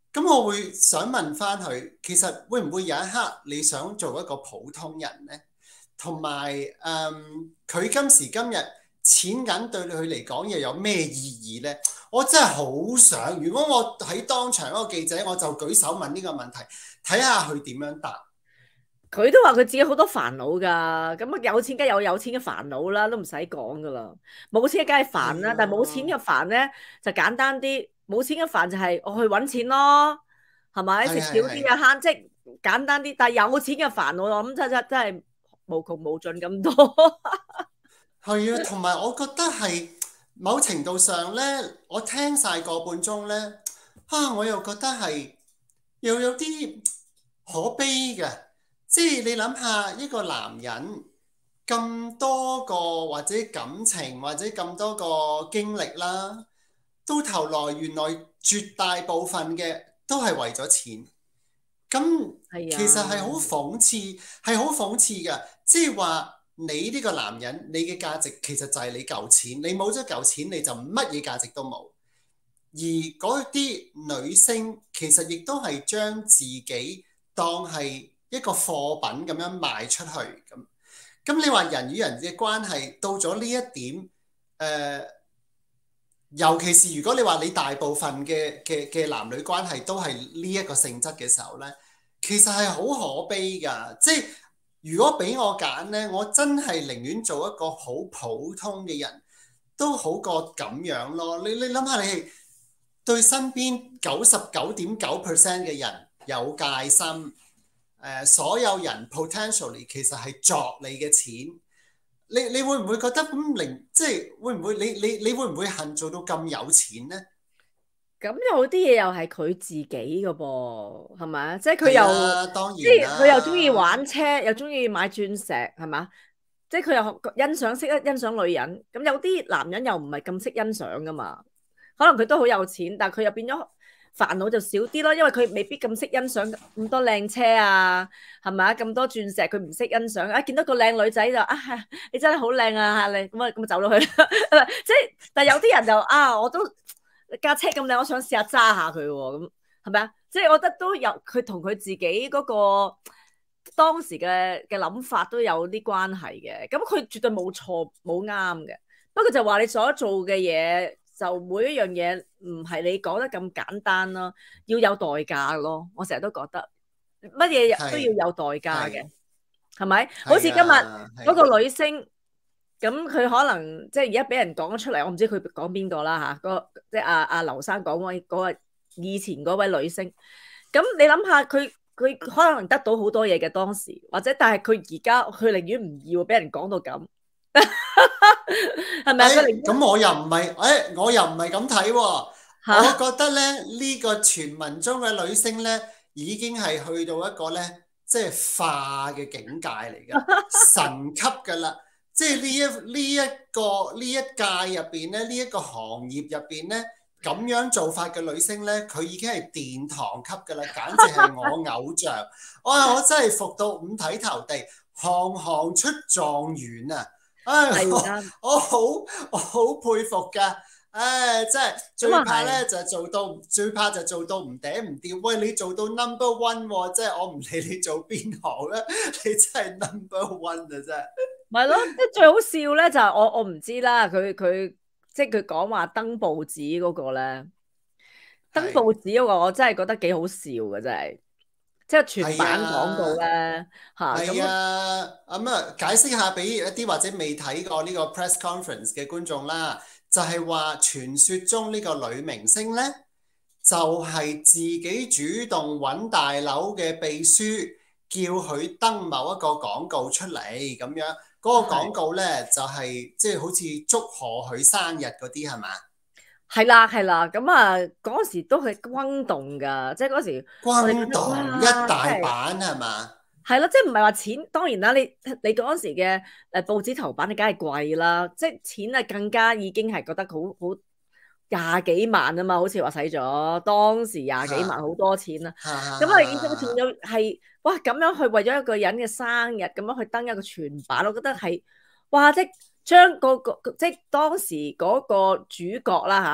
咁我會想問翻佢，其實會唔會有一刻你想做一個普通人呢？同埋佢今時今日錢銀對佢嚟講又有咩意義呢？我真係好想，如果我喺當場嗰個記者，我就舉手問呢個問題，睇下佢點樣答。 佢都話佢自己好多煩惱㗎，咁啊有錢梗係有錢嘅煩惱啦，都唔使講㗎啦。冇錢梗係煩啦， 係但係冇錢嘅煩咧就簡單啲。冇錢嘅煩就係我去揾錢咯，係咪？食少啲啊，慳，即係簡單啲。但係有錢嘅煩惱，我諗真係無窮無盡咁多。 係啊，同埋我覺得係某程度上呢，我聽晒個半鐘呢，我又覺得係又有啲可悲嘅。即係你諗下，一個男人咁多個或者感情或者咁多個經歷啦，到頭來原來絕大部分嘅都係為咗錢。咁係其實係好啊， 諷刺，係好諷刺嘅。即係話你呢個男人，你嘅價值其實就係你嚿錢，你冇咗嚿錢你就乜嘢價值都冇。而嗰啲女星其實亦都係將自己當係一個貨品咁樣賣出去咁你話人與人嘅關係到咗呢一點，尤其是如果你話你大部分嘅男女關係都係呢一個性質嘅時候呢，其實係好可悲㗎。即係如果俾我揀呢，我真係寧願做一個好普通嘅人，都好過咁樣咯。你諗下，你係對身邊99.9% 嘅人有戒心，所有人 potentially 其實係作你嘅錢。你會唔會覺得咁即係會唔會你會唔會恨做到咁有錢呢？ 咁有啲嘢又係佢自己嘅噃，係咪？即係佢係又啊，當即然係佢又中意啦， 玩車，又中意買鑽石，係嘛？即係佢又識得欣賞女人。咁有啲男人又唔係咁識欣賞噶嘛？可能佢都好有錢，但係佢又變咗煩惱就少啲咯，因為佢未必咁識欣賞咁多靚車啊，係咪？咁多鑽石佢唔識欣賞。見到個靚女仔就你真係好靚啊，你咁啊走咗去啦。即係但係有啲人就我都架車咁靚，我想試下揸下佢喎，咁係咪啊？即係我覺得都有佢同佢自己嗰個當時嘅諗法都有啲關係嘅。咁佢絕對冇錯冇啱嘅，不過就話你所做嘅嘢就每一樣嘢唔係你講得咁簡單咯，要有代價咯。我成日都覺得乜嘢都係要有代價嘅， 係係咪？好似今日啊， 嗰係個女星。咁佢可能即係而家俾人講咗出嚟，我唔知佢講邊個啦嚇，即係阿劉生講嗰個以前嗰位女星。咁你諗下，佢可能得到好多嘢嘅當時，或者但係佢而家佢寧願唔要，俾人講到咁，係咪啊？佢寧願咁我又唔係咁睇喎。我嚇覺得咧呢個傳聞中嘅女星咧，已經係去到一個咧即係化嘅境界嚟㗎，神級㗎啦。即係呢一屆入邊咧，呢一個行業入邊咧，咁樣做法嘅女星咧，佢已經係殿堂級㗎啦，簡直係我偶像。我真係服到五體投地，行行出狀元啊！ 係啊， 我好佩服㗎。真係最咁啊怕咧係。 就最怕就做到唔嗲唔吊。喂，你做到 number one 喎，即係我唔理你做邊行啦，你真係 number one 啊！真係。 咪咯，即係最好笑咧，就係我唔知啦。佢即係佢講話登報紙嗰個咧，登係報紙嗰個我真係覺得幾好笑嘅，真係即係全係版廣告啊， 咧係咁。 啊，解釋下俾一啲或者未睇過呢個 press conference 嘅觀眾啦，就係話傳說中呢個女明星呢，就係自己主動揾大樓嘅秘書，叫佢登某一個廣告出嚟咁樣。嗰個廣告呢，就係即係好似祝賀佢生日嗰啲係嘛？ 係啦，係啦，咁嗰時都係轟動㗎，即係嗰時我哋覺得轟動一哇，真大係版係嘛？ 係啦，即係唔係話錢，當然啦，你嗰時嘅報紙頭版，你梗係貴啦，即係錢啊更加已經係覺得好廿幾萬啊嘛，好似話使咗當時廿幾萬好多錢啦， 哈哈咁已經變哈咗係哇咁樣去為咗一個人嘅生日咁樣去登一個全版，我覺得係哇即係將即係當時嗰個主角啦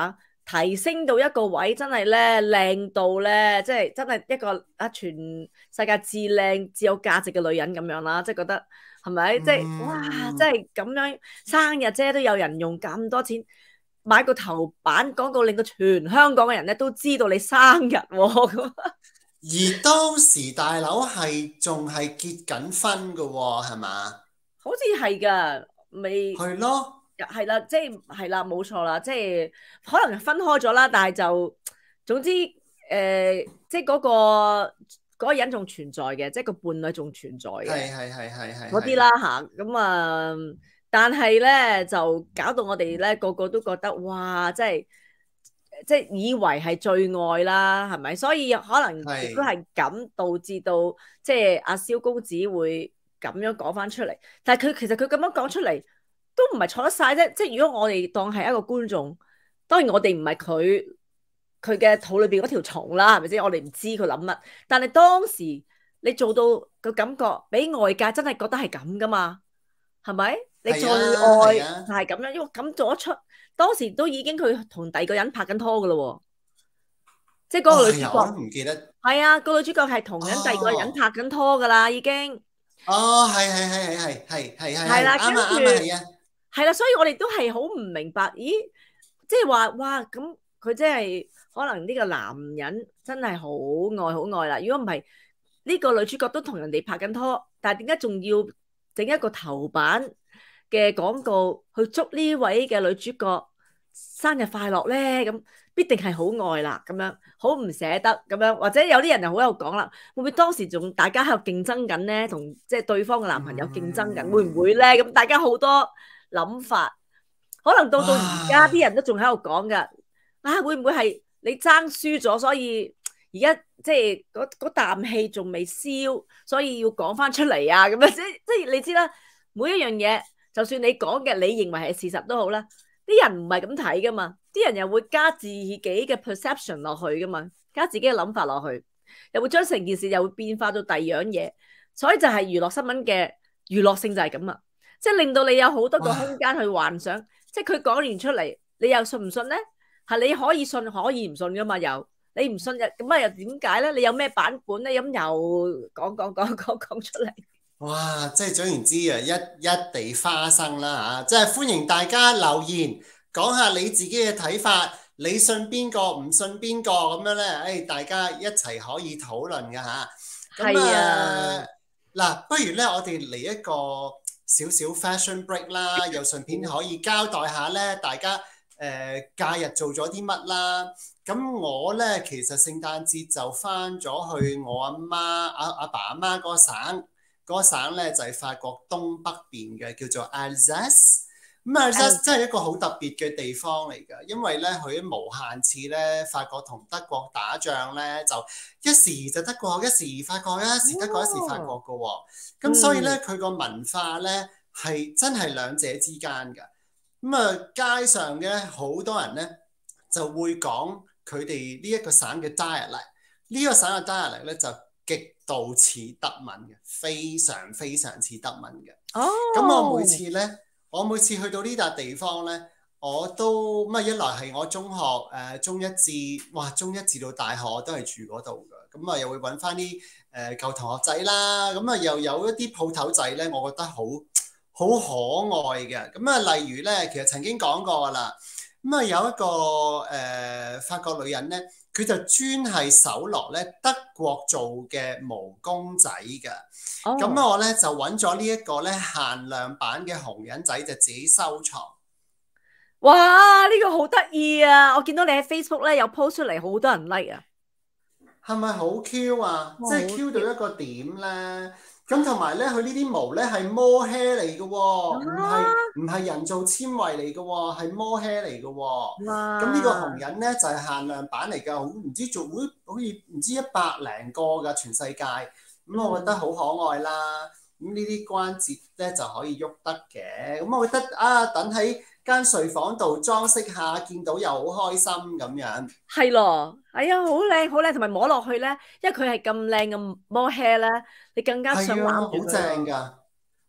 提升到一個位，真係咧靚到咧，即係真係一個全世界至靚、至有價值嘅女人咁樣啦，即係覺得係咪？即係哇，即係咁樣生日啫，都有人用咁多錢買個頭版廣告，令到全香港嘅人咧都知道你生日喎。 而當時大佬係仲係結緊婚㗎喎，係嘛？ 好似係㗎，未係咯， 係啦，即係係啦，冇錯啦，即係可能分開咗啦，但係就總之即係嗰個人仲存在嘅，即係個伴侶仲存在嘅係嗰啲啦嚇，咁啊，但係咧就搞到我哋咧個個都覺得哇，即係以為係最愛啦，係咪？所以可能亦都係咁導致到即係阿蕭公子會咁樣講翻出嚟，但係其實佢咁樣講出嚟都唔係錯得晒啫。即係如果我哋當係一個觀眾，當然我哋唔係佢嘅肚裏邊嗰條蟲啦，係咪先？我哋唔知佢諗乜，但係當時你做到個感覺，俾外界真係覺得係咁噶嘛，係咪？你最愛就係咁樣，因為咁做得出。當時都已經佢同第二個人拍緊拖噶咯，即係嗰個女主角。 我都唔記得。 係啊，個女主角係同緊第二個人拍緊拖噶啦，已經。 哦，係啦， 啱啊， 係啦，所以我哋都係好唔明白，咦？即係話哇，咁佢即係可能呢個男人真係好愛啦。如果唔係呢個女主角都同人哋拍緊拖，但係點解仲要整一個頭版嘅廣告去祝呢位嘅女主角生日快樂咧？咁必定係好愛啦，咁樣好唔捨得咁樣，或者有啲人就好有講啦，會唔會當時仲大家喺度競爭緊咧？同即係對方嘅男朋友競爭緊，會唔會咧？咁大家好多諗法，可能到而家啲人都仲喺度講噶，會唔會係你爭輸咗，所以而家即係嗰啖氣仲未消，所以要講翻出嚟啊？咁樣即係你知啦，每一樣嘢。就算你講嘅，你認為係事實都好啦，啲人唔係咁睇噶嘛，啲人又會加自己嘅 perception 落去噶嘛，加自己嘅諗法落去，又會將成件事又會變化到第二樣嘢，所以就係娛樂新聞嘅娛樂性就係咁啊，即係令到你有好多個空間去幻想，即係佢講完出嚟，你又信唔信咧？係你可以信可以唔信噶嘛，又你唔信咁啊又點解咧？你有咩版本咧？咁又講出嚟。 哇！即係總言之啊，一地花生啦嚇，即係歡迎大家留言講下你自己嘅睇法，你信邊個唔信邊個咁樣咧？大家一齊可以討論㗎嚇。咁嗱，不如咧我哋嚟一個少少 fashion break 啦，又順便可以交代下咧大家假日做咗啲乜啦。咁我咧其實聖誕節就翻咗去我阿爸阿媽嗰個省。嗰個省咧就係法國東北邊嘅，叫做 Alsace。咁 Alsace 真係一個好特別嘅地方嚟㗎，因為咧佢無限次咧法國同德國打仗咧，就一時就德國，一時法國，一時德國，一時法國㗎喎。咁所以咧佢個文化咧係真係兩者之間㗎。咁街上嘅好多人咧就會講佢哋呢一個省嘅 dialect。呢個省嘅 dialect 咧就極度似德文嘅，非常非常似德文嘅。咁我每次去到呢笪地方咧，我都一來係我中學中一至到大學我都係住嗰度㗎。咁又會揾翻啲舊同學仔啦。咁又有一啲鋪頭仔咧，我覺得好可愛嘅。咁例如咧，其實曾經講過㗎啦。咁有一個法國女人咧。佢就專係搜羅咧德國做嘅毛公仔嘅，咁我咧就揾咗呢一個咧限量版嘅紅人仔就自己收藏。 哇！呢個好得意啊！我見到你喺 Facebook 咧有 post 出嚟，好多人 like 啊。 係咪好 Q 啊？即係 Q 到一個點咧。咁同埋咧，佢呢啲毛咧係摩靴嚟嘅喎，唔係人造纖維嚟嘅喎，係摩靴嚟嘅喎。咁呢個紅人咧就係限量版嚟㗎，唔知做會好似唔知100零個㗎全世界。咁我覺得好可愛啦。咁呢啲關節咧就可以喐得嘅。咁我覺得等喺間睡房度裝飾下，見到又好開心咁樣。 係咯，係啊，好靚好靚，同埋摸落去咧，因為佢係咁靚嘅摩靴咧，你更加想玩住佢。 好正㗎。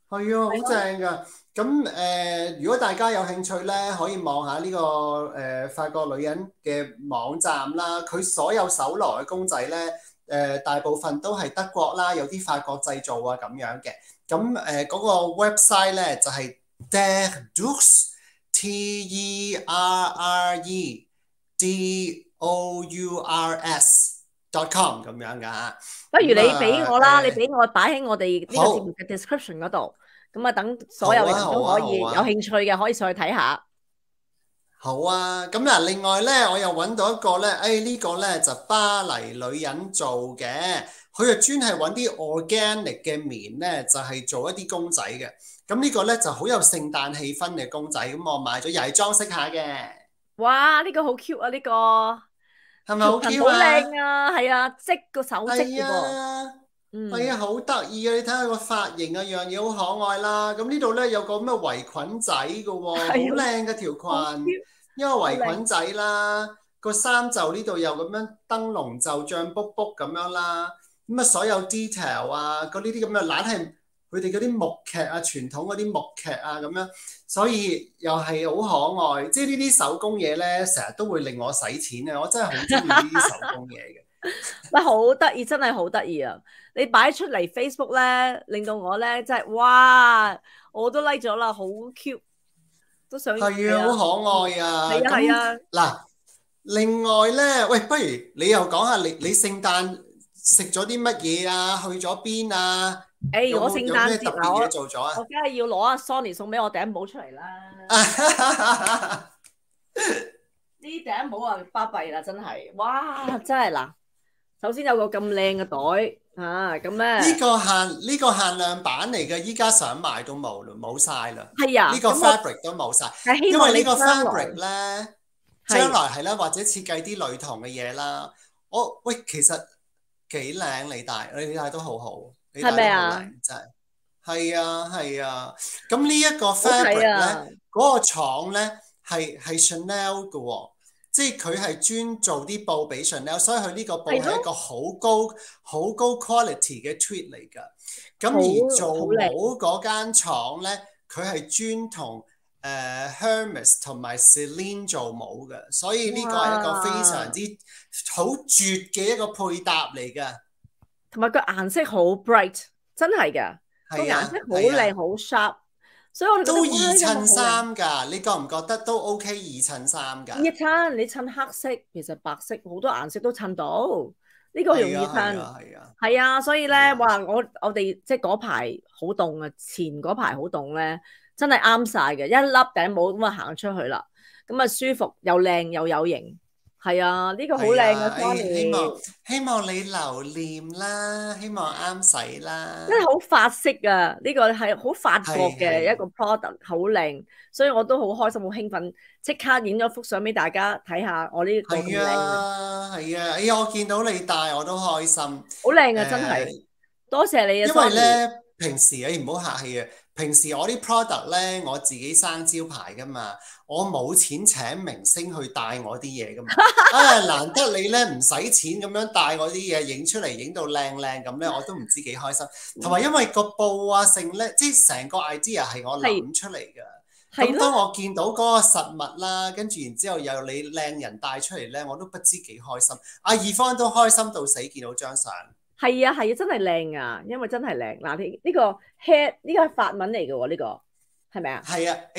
係啊，好正㗎。咁如果大家有興趣咧，可以望下呢個法國女人嘅網站啦。佢所有手攞嘅公仔咧，大部分都係德國啦，有啲法國製造啊咁樣嘅。咁嗰個 website 咧就係 Terre Dours，TERREDOURS.com 咁樣㗎嚇。 不如你俾我啦，你誒俾我擺喺我哋呢個節目嘅 description 嗰度，咁啊等所有人都可以有興趣嘅可以上去睇下。 好啊，咁嗱，另外咧，我又揾到一個咧，呢個咧就巴黎女人做嘅，佢就專係揾啲 organic 嘅棉咧，就係做一啲公仔嘅。咁呢個咧就好有聖誕氣氛嘅公仔，咁我買咗又係裝飾下嘅， 哇！呢個好 cute 啊，呢個係咪好條裙 Q 好啊？ 靚啊，係啊，織個手織係嘅噃。 啊，係啊， 嗯， 好得意啊！你睇下個髮型啊，樣嘢好可愛啦。咁呢度咧有個咁嘅圍裙仔嘅喎，好係啊， 靚嘅條好裙。 cute， 因為好靚。 圍裙仔啦，個衫袖呢度又咁樣燈籠袖脹卜卜咁樣啦，咁啊所有 detail 啊，嗰呢啲咁嘅懶係佢哋嗰啲木屐啊，傳統嗰啲木屐啊咁樣，所以又係好可愛。即係呢啲手工嘢咧，成日都會令我使錢啊！我真係好中意呢啲手工嘢嘅。 喂，好得意，真係好得意啊！你擺出嚟 Facebook 咧，令到我咧真係哇，我都 like 咗啦，好 cute，都想係啊，好可愛啊！ 係啊係啊。 咁嗱，另外咧，喂，不如你又講下你聖誕食咗啲乜嘢啊？去咗邊啊？ 誒，我聖誕咩特別節我嘢做咗啊？ 我梗係要攞阿 Sony 送俾我頂帽出嚟啦！呢頂帽啊，巴閉啦，真係，哇，真係嗱，首先有個咁靚嘅袋啊，咁咧呢個限量版嚟嘅，依家想買都冇啦，冇晒啦。 係啊， 呢個 fabric 都冇晒， 係希因為呢個望你將 fabric 來咧，將係來係啦，或者設計啲女童嘅嘢啦。喂，其實幾靚你戴都好好，你戴係咪啊？ 都好靚，真係。係啊，係啊。咁呢一個好 fabric 睇啊！ 咧，嗰個廠咧係 Chanel 嘅喎，即係佢係專做啲布俾 Chanel，所以佢呢個布係咯， 係一個好高 quality 嘅 tweed 嚟㗎。咁好而做好帽靚， 嗰間廠咧，佢係專同Hermes 同埋 Celine 做帽嘅，所以呢個係一個非常哇！ 之好絕嘅一個配搭嚟㗎。 同埋個顏色好 bright，真係㗎，個係啊， 顏色好係啊。 靚，好 sharp，所以我哋覺得都哇，呢個好易襯靚。 衫㗎，你覺唔覺得都 OK 易襯衫㗎？ 易襯，你襯黑色，其實白色好多顏色都襯到，呢個容易係啊，係襯。 啊，係啊， 係啊，所以咧， 係啊， 哇！我哋即係嗰排好凍啊，前嗰排好凍咧，真係啱晒嘅，一粒頂帽咁啊行出去啦，咁啊舒服又靚又有型，係啊，呢個好靚啊係啊，希望 ，Sony， 希望你留念啦，希望啱使啦， 真係好法式啊！呢個係好法國係係嘅一個 product，好靚，所以我都好開心、好興奮，即刻影咗幅相俾大家睇下，我呢個咁係靚嘅， 啊，係啊，哎呀，我見到你戴我都開心， 好靚啊！真係， 誒。 多謝你啊因為 ，Sony。 咧，平時你唔好客氣啊。平時我啲 product 咧，我自己生招牌噶嘛，我冇錢請明星去帶我啲嘢噶嘛。啊，難得你咧唔使錢咁樣帶我啲嘢影出嚟，影到靚靚咁咧，我都唔知幾開心。同埋因為個布啊，成咧，即係成個 idea 係我諗出嚟㗎。 係咯， 咁當我見到嗰個實物啦，跟住然之後有你靚人帶出嚟咧，我都不知幾開心。阿二方都開心到死，見到張相。 係啊，係啊，真係靚啊，因為真係靚。嗱，呢個 head 呢個係法文嚟嘅喎，呢個係咪啊？ 係啊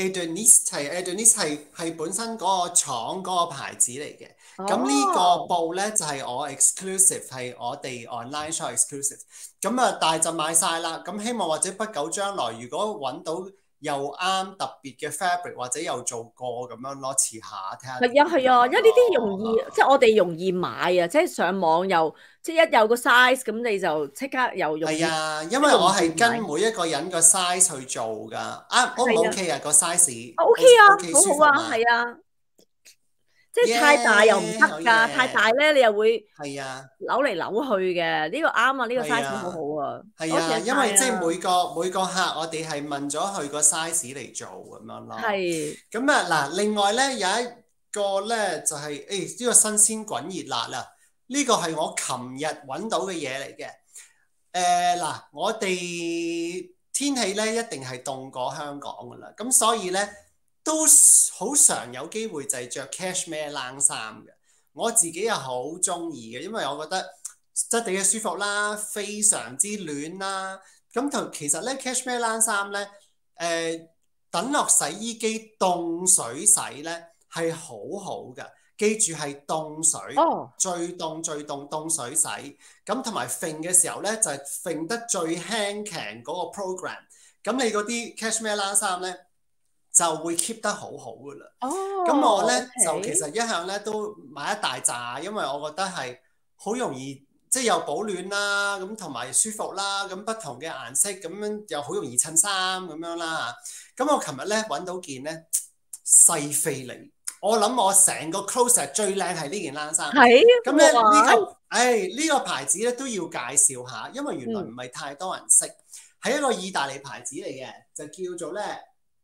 Adonis 係本身嗰個廠嗰個牌子嚟嘅。咁呢個哦， 布咧就係我 exclusive，係我哋 online shop exclusive。咁啊，但係就賣晒啦。咁希望或者不久將來，如果揾到又啱特別嘅 fabric，或者又做過咁樣咯，遲下睇下點係啊，係啊， 樣因為呢啲容易， 咯。 即係我哋容易買啊，即係上網又即係一有個 size 咁你就即刻又容易， 係啊，因為我係跟每一個人個 size 去做㗎。啊，O 唔係啊 OK 啊個 size？ ，OK 啊， OK 舒好好啊， 服嘛？ 係啊，即係太大又唔得耶，好㗎，太大嘢。 咧你又會係啊， 扭嚟扭去嘅。呢個啱啊，呢個係 size 好啊。 好啊， 係啊， 多謝因為即係晒啊， 每個客，我哋係問咗佢個 size 嚟做咁樣咯。 係咁啊嗱，另外咧有一個咧就係呢個新鮮滾熱辣啦，呢個係我琴日揾到嘅嘢嚟嘅。嗱，我哋天氣咧一定係凍過香港㗎啦，咁所以咧都好常有機會就係着 cashmere 冷衫嘅。我自己又好中意嘅，因為我覺得質地嘅舒服啦，非常之暖啦。咁同其實咧 cashmere 冷衫咧，等落洗衣機凍水洗咧係好好嘅。記住係凍水，最凍凍水洗。咁同埋揈嘅時候咧，就係揈得最輕強嗰個 program。咁你嗰啲 cashmere 冷衫咧就會 keep 得好好噶啦。咁我咧就其實一向咧都買一大扎，因為我覺得係好容易，即係又保暖啦，咁同埋舒服啦，咁不同嘅顏色咁樣又好容易襯衫咁樣啦。咁我琴日咧揾到件咧西非尼。我諗我成個 closet 最靚係呢件冷衫，咁咧呢個牌子咧都要介紹下，因為原來唔係太多人識，係一個意大利牌子嚟嘅，就叫做咧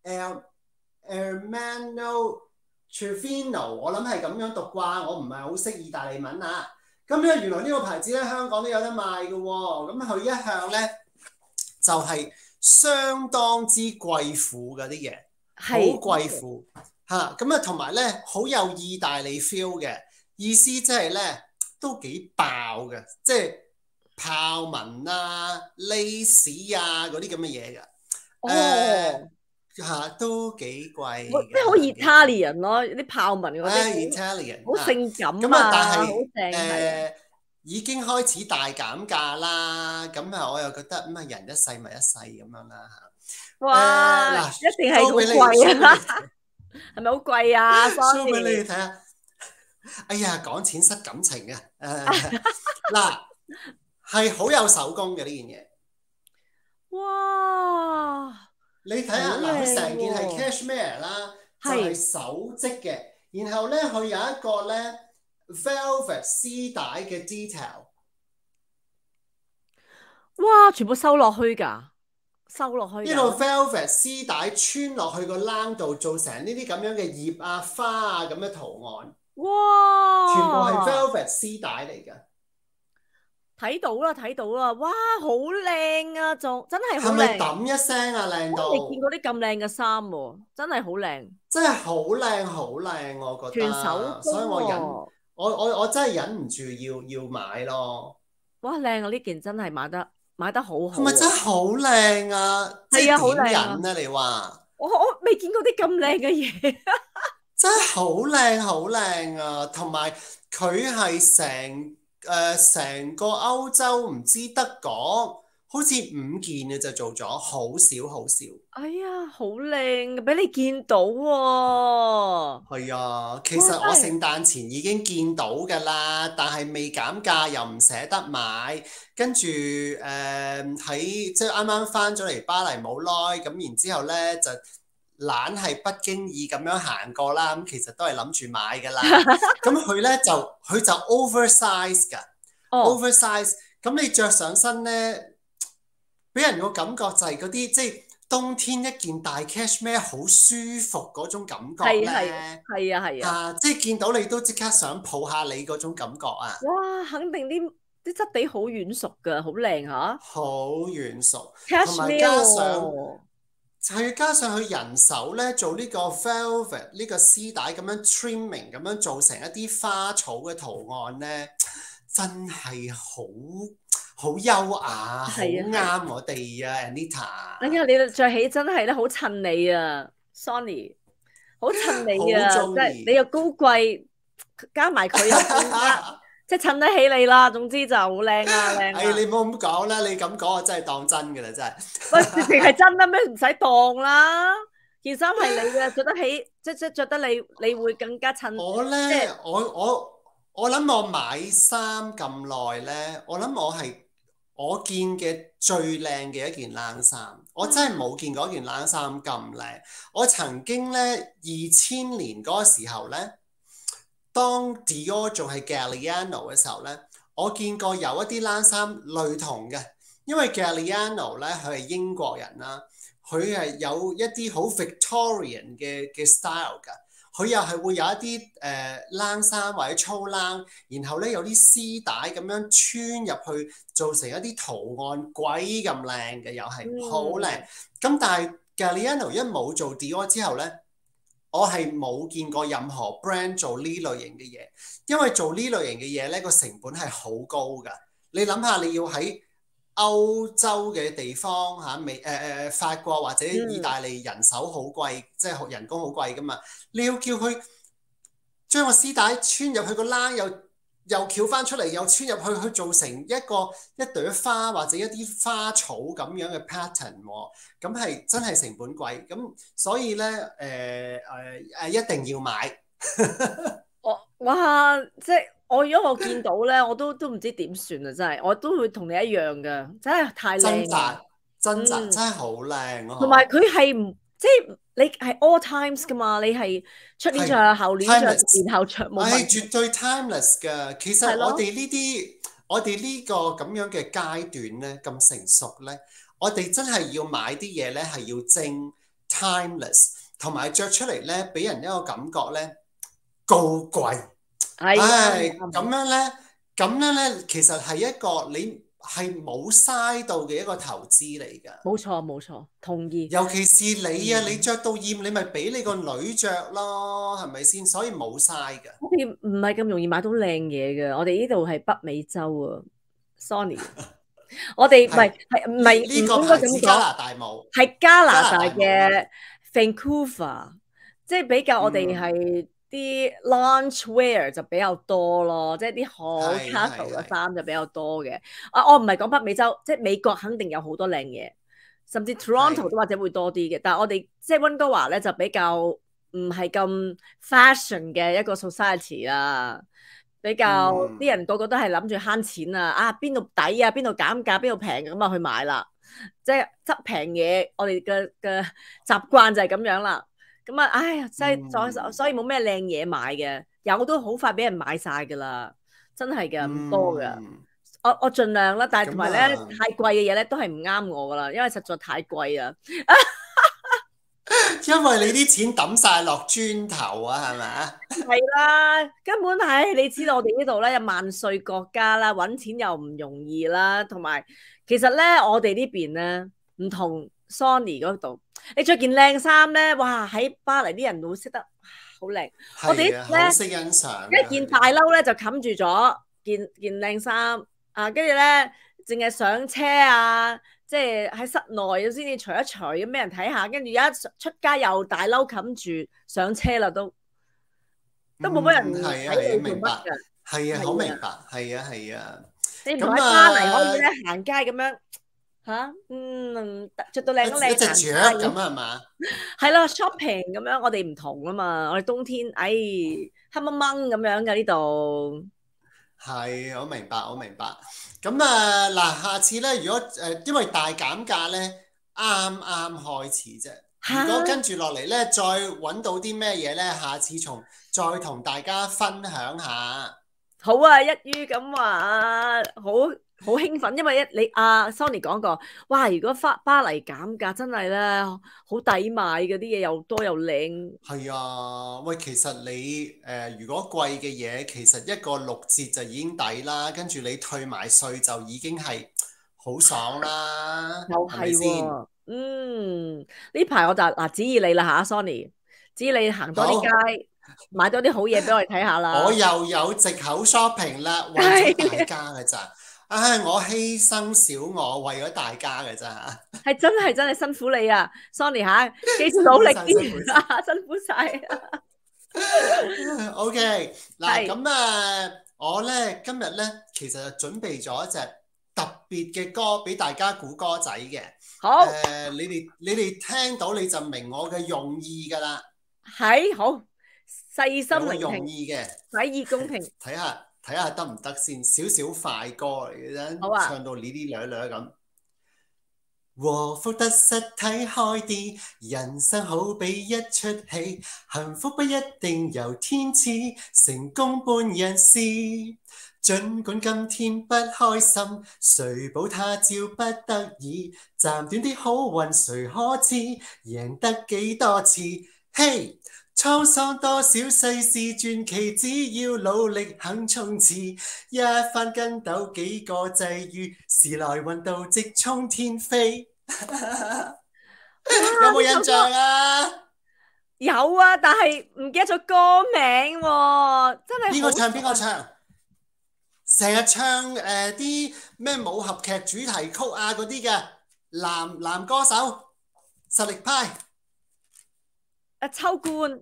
Ermanno Trevino， 我諗係咁樣讀啩，我唔係好識意大利文啊。咁咧原來呢個牌子咧香港都有得賣嘅喎，咁佢一向咧就係相當之貴婦嗰啲嘢，好貴婦。咁啊，同埋咧好有意大利 feel 嘅意思，即係咧都幾爆嘅，即係豹紋啊、lace 啊嗰啲咁嘅嘢嘅。都幾貴， 即係好 Italian 咯，啲豹紋嗰啲 ，Italian 好性感咁啊，但係好正已經開始大減價啦。咁啊，我又覺得咁啊，人一世物一世咁樣啦嚇。 哇！一定係好貴啊！係咪好貴啊 ？show 俾你睇下。哎呀，講錢失感情啊！嗱，係好有手工嘅呢件嘢。 哇！ 你睇下嗱，佢成件係 cashmere 啦，就係手織嘅。然後咧，佢有一個咧 velvet 絲帶嘅 detail。 哇！全部收落去㗎。收落去呢個 velvet 絲帶穿落去個冷度，做成呢啲咁樣嘅葉啊、花啊咁嘅圖案。 哇！ 全部係 velvet 絲帶嚟㗎。 睇到啦，睇到啦！哇，好靚啊，仲真係好靚。 係咪揼一聲啊？靚到！ 我未見過啲咁靚嘅衫喎，真係好靚。 真係好靚，好靚，我覺得。全手工，所以我真係忍唔住要買咯。 哇，靚啊！呢件真係買得好好。 係咪真係好靚啊？ 係啊，好靚啊！你話我未見過啲咁靚嘅嘢。 真係好靚，好靚啊！同埋佢係成個歐洲唔知得講，好似5件嘅就做咗，好少好少。 哎呀，好靚，俾你見到喎。 係啊，其實我聖誕前已經見到㗎啦，但係未減價又唔捨得買，跟住喺即係啱啱翻咗嚟巴黎冇耐，咁然之後咧就懶係不經意咁樣行過啦，咁其實都係諗住買㗎啦。咁佢就 oversize 㗎，oversize。咁你着上身咧，俾人個感覺就係嗰啲即係冬天一件大 cashmere 好舒服嗰種感覺咧。係啊，即係見到你都即刻想抱下你嗰種感覺啊！ 哇，肯定啲質地好軟熟㗎，好靚嚇。 好軟熟， 同埋加上佢人手咧做呢個 velvet 呢個絲帶咁樣 trimming 咁樣做成一啲花草嘅圖案咧，真係好優雅，好啱我哋啊 Anita。哎呀，你着起真係咧好襯你啊 Sony， 好襯你啊，即係你又高貴，加埋佢又更加即係襯得起你啦。總之就好靚啊，靚啊！ 哎，你唔好咁講啦，你咁講我真係當真㗎啦，真係。 喂，直情係真啦咩？唔使當啦，件衫係你嘅，着得起，即着得你會更加襯。 我咧，我諗我買衫咁耐咧，我諗我見嘅最靚嘅一件冷衫，我真係冇見過一件冷衫咁靚。我曾經咧2000年嗰個時候咧，當 Dior 仲係 Galliano 嘅時候咧，我見過有一啲冷衫類同嘅，因為 Galliano 咧佢係英國人啦，佢係有一啲好 Victorian 嘅 style 㗎， 佢又係會有一啲冷衫或者粗冷，然後咧有啲絲帶咁樣穿入去，做成一啲圖案，鬼咁靚嘅，又係好靚。咁但係 Galliano 一冇做 Dior 之後咧，我係冇見過任何 brand 做呢類型嘅嘢，因為做呢類型嘅嘢咧個成本係好高㗎。你諗下，你要喺歐洲嘅地方嚇，法國或者意大利人手好貴，即係人工好貴㗎嘛。你要叫佢將個絲帶穿入去個冷，又翹翻出嚟，又穿入去，去做成一朵花或者一啲花草咁樣嘅 pattern 喎，咁係真係成本貴，咁所以咧一定要買。 哇！即係如果我見到咧，我都唔知點算啊！真係，我都會同你一樣㗎，真係太靚啦， 真真係好靚啊！ 同埋佢係唔即係你係 all times 噶嘛，你係出年着、後年着、然後着冇問題， 係絕對 timeless 㗎。其實我哋呢個咁樣嘅階段咧，咁成熟咧，我哋真係要買啲嘢咧，係要精 timeless， 同埋着出嚟咧，俾人一個感覺咧高貴。咁樣咧，其實係一個你係冇嘥到嘅一個投資嚟㗎。 冇錯，同意。 尤其是你啊，你着到厭，你咪俾你個女着咯，係咪先？所以冇嘥㗎。 我哋唔係咁容易買到靚嘢㗎，我哋呢度係北美洲啊 ，Sony。我哋唔係呢個牌子加拿大冇， 係加拿大嘅 Vancouver，即係比較我哋係啲 lounge wear 就比較多咯，即係啲好 casual 嘅衫就比較多嘅。我唔係講北美洲，即係美國肯定有好多靚嘢，甚至 Toronto 都或者會多啲嘅。但係我哋即係溫哥華咧就比較唔係咁 fashion 嘅一個 society 啦。比較啲人個個都係諗住慳錢啊！邊度抵啊，邊度減價，邊度平咁啊去買啦，即係執平嘢。我哋嘅習慣就係咁樣啦。咁啊，所以冇咩靚嘢買嘅，有都好快俾人買晒㗎啦，真係嘅唔多㗎。我盡量啦，但係同埋咧太貴嘅嘢咧都係唔啱我㗎啦，因為實在太貴啊。 因為你啲錢抌晒落磚頭啊，係咪啊？ 係啦，根本係你知道我哋呢度咧有萬稅國家啦，揾錢又唔容易啦，同埋其實咧我哋呢邊咧唔同 Sony 嗰度，你着件靚衫咧，哇喺巴黎啲人會識得好靚。我哋咧好識欣賞， 一件大褸咧就冚住咗件靚衫啊，跟住咧淨係上車啊。即係喺室內先至除一除咁俾人睇下，跟住一出街又大褸冚住上車啦，都冇乜人睇你做乜㗎。 係啊，好明白，係啊。 你唔喺巴黎可以咧行街咁樣着到靚都靚， 一隻雀咁係嘛？ 係咯 ，shopping 咁樣，我哋唔同啊嘛，我哋冬天黑掹掹咁樣㗎呢度。 係，我明白。咁嗱，下次咧，如果因為大減價咧，啱開始啫。如果跟住落嚟咧，再揾到啲咩嘢咧，下次再同大家分享下。 好啊，一於咁話，好興奮，因為你Sony 講過，哇！如果巴黎減價真係咧好抵買嘅，啲嘢又多又靚。 係啊，喂，其實你如果貴嘅嘢，其實一個6折就已經抵啦，跟住你退埋稅就已經係好爽啦，係咪先？ 呢排我就指意你啦嚇 Sony， 指意你行多啲街，買多啲好嘢俾我哋睇下啦。 我又有藉口 shopping 啦，為咗大家㗎咋。我犧牲小我為咗大家嘅咋，係真係辛苦你啊 ，Sony 嚇，繼續努力啲啊，辛苦晒。 OK， 嗱咁我咧今日咧其實就準備咗一隻特別嘅歌俾大家估歌仔嘅。 好， 你哋聽到你就明我嘅用意㗎啦。 係好，細心聆聽， 用意嘅， 洗耳恭聽， 睇下得唔得先，少少快歌嚟嘅啫， 好啊， 唱到呢啲略略咁。禍福得失睇開啲，人生好比一出戲，幸福不一定由天賜，成功半人事。儘管今天不開心，誰保他朝不得已？暫短的好運誰可知，贏得幾多次？嘿！ 滄桑多少世事傳奇，只要努力肯衝刺，一番筋斗幾個際遇，時來運到直衝天飛。 哇！ 有冇呢首歌印象啊？ 有啊，但係唔記得咗歌名喎，真係好邊個唱邊個熟啊。 唱？成日唱啲咩武俠劇主題曲啊嗰啲嘅男歌手，實力派。 秋官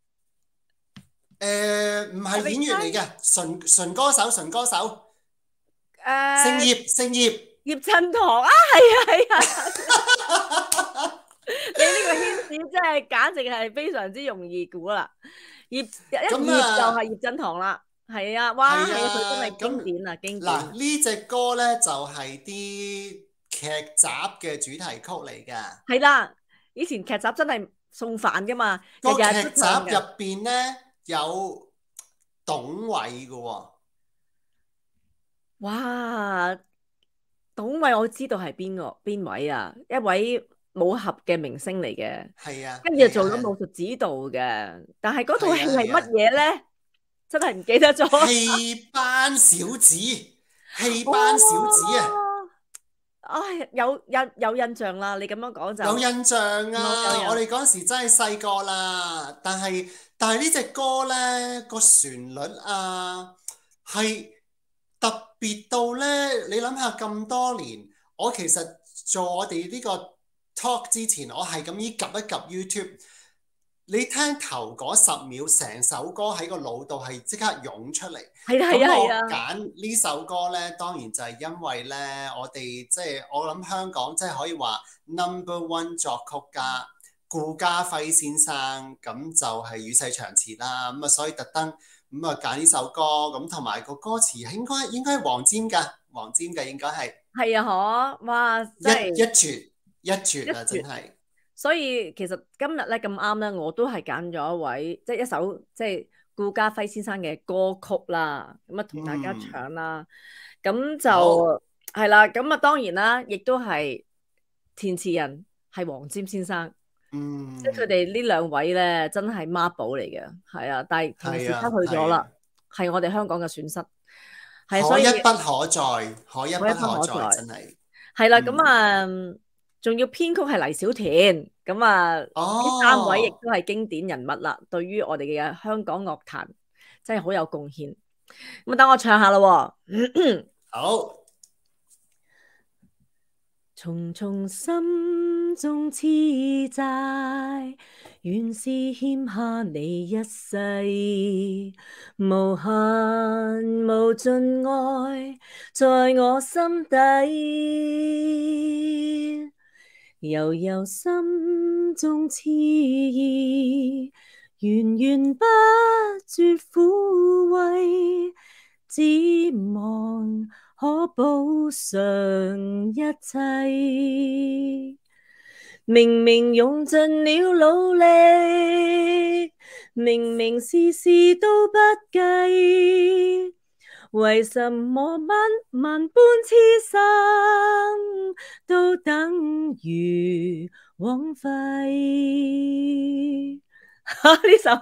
唔係演員嚟嘅，純歌手，純歌手。姓誒葉，姓葉。 葉振棠啊，係啊，你呢個牽子真係簡直係非常之容易估啦。一葉就係葉振棠啦，係啊，哇，係啊，佢真係經典啊，經典。 嗱，呢隻歌咧就係啲劇集嘅主題曲嚟嘅。 係啦，以前劇集真係送飯噶嘛， 個日日劇集入邊咧有董偉嘅喎。 哇！董偉我知道係邊位啊？一位武俠嘅明星嚟嘅， 係啊， 跟住做咗武術指導嘅。但係嗰套戲係乜嘢咧？真係唔記得咗。 戲班小子，戲班小子啊！ 唉，有印象啦。你咁樣講就有印象啊！ 有我哋嗰陣時真係細個啦，但係呢隻歌咧個旋律啊係特別到咧，你諗下咁多年，我其實做我哋呢個 talk 之前，我係咁依 𥄫 一 𥄫 YouTube，你聽頭嗰10秒，成首歌喺個腦度係即刻湧出嚟。 係啊， 咁我係啊。 揀呢首歌咧，當然就係因為咧，我哋即係我諗香港即係可以話 No.1 作曲家顧嘉輝先生，咁就係與世長辭啦。咁啊，所以特登咁啊揀呢首歌，咁同埋個歌詞應該係黃霑㗎，黃霑嘅應該係。 係啊，嗬！哇，真係一絕啊，真係。 所以其實今日咧咁啱咧，我都係揀咗一位，即係一首即係顧嘉輝先生嘅歌曲啦，咁啊同大家唱啦。咁就係啦，咁啊當然啦，亦都係填詞人係黃霑先生。即係佢哋呢兩位咧，真係孖寶嚟嘅，係啊。但係同時失去咗啦，係我哋香港嘅損失。係所以可一不可再，可一不可再，真係。 係啦，咁啊，仲要編曲係黎小田，咁啊，呢3位亦都係經典人物啦。對於我哋嘅香港樂壇，真係好有貢獻。咁啊，等我唱下啦。 好。 重重心中痴債，原是欠下你一世，無限無盡愛在我心底，悠悠心中痴意，源源不絕撫慰，只望可補償一切，明明用盡了努力，明明事事都不計，為什麼萬般痴心都等於枉費？呢首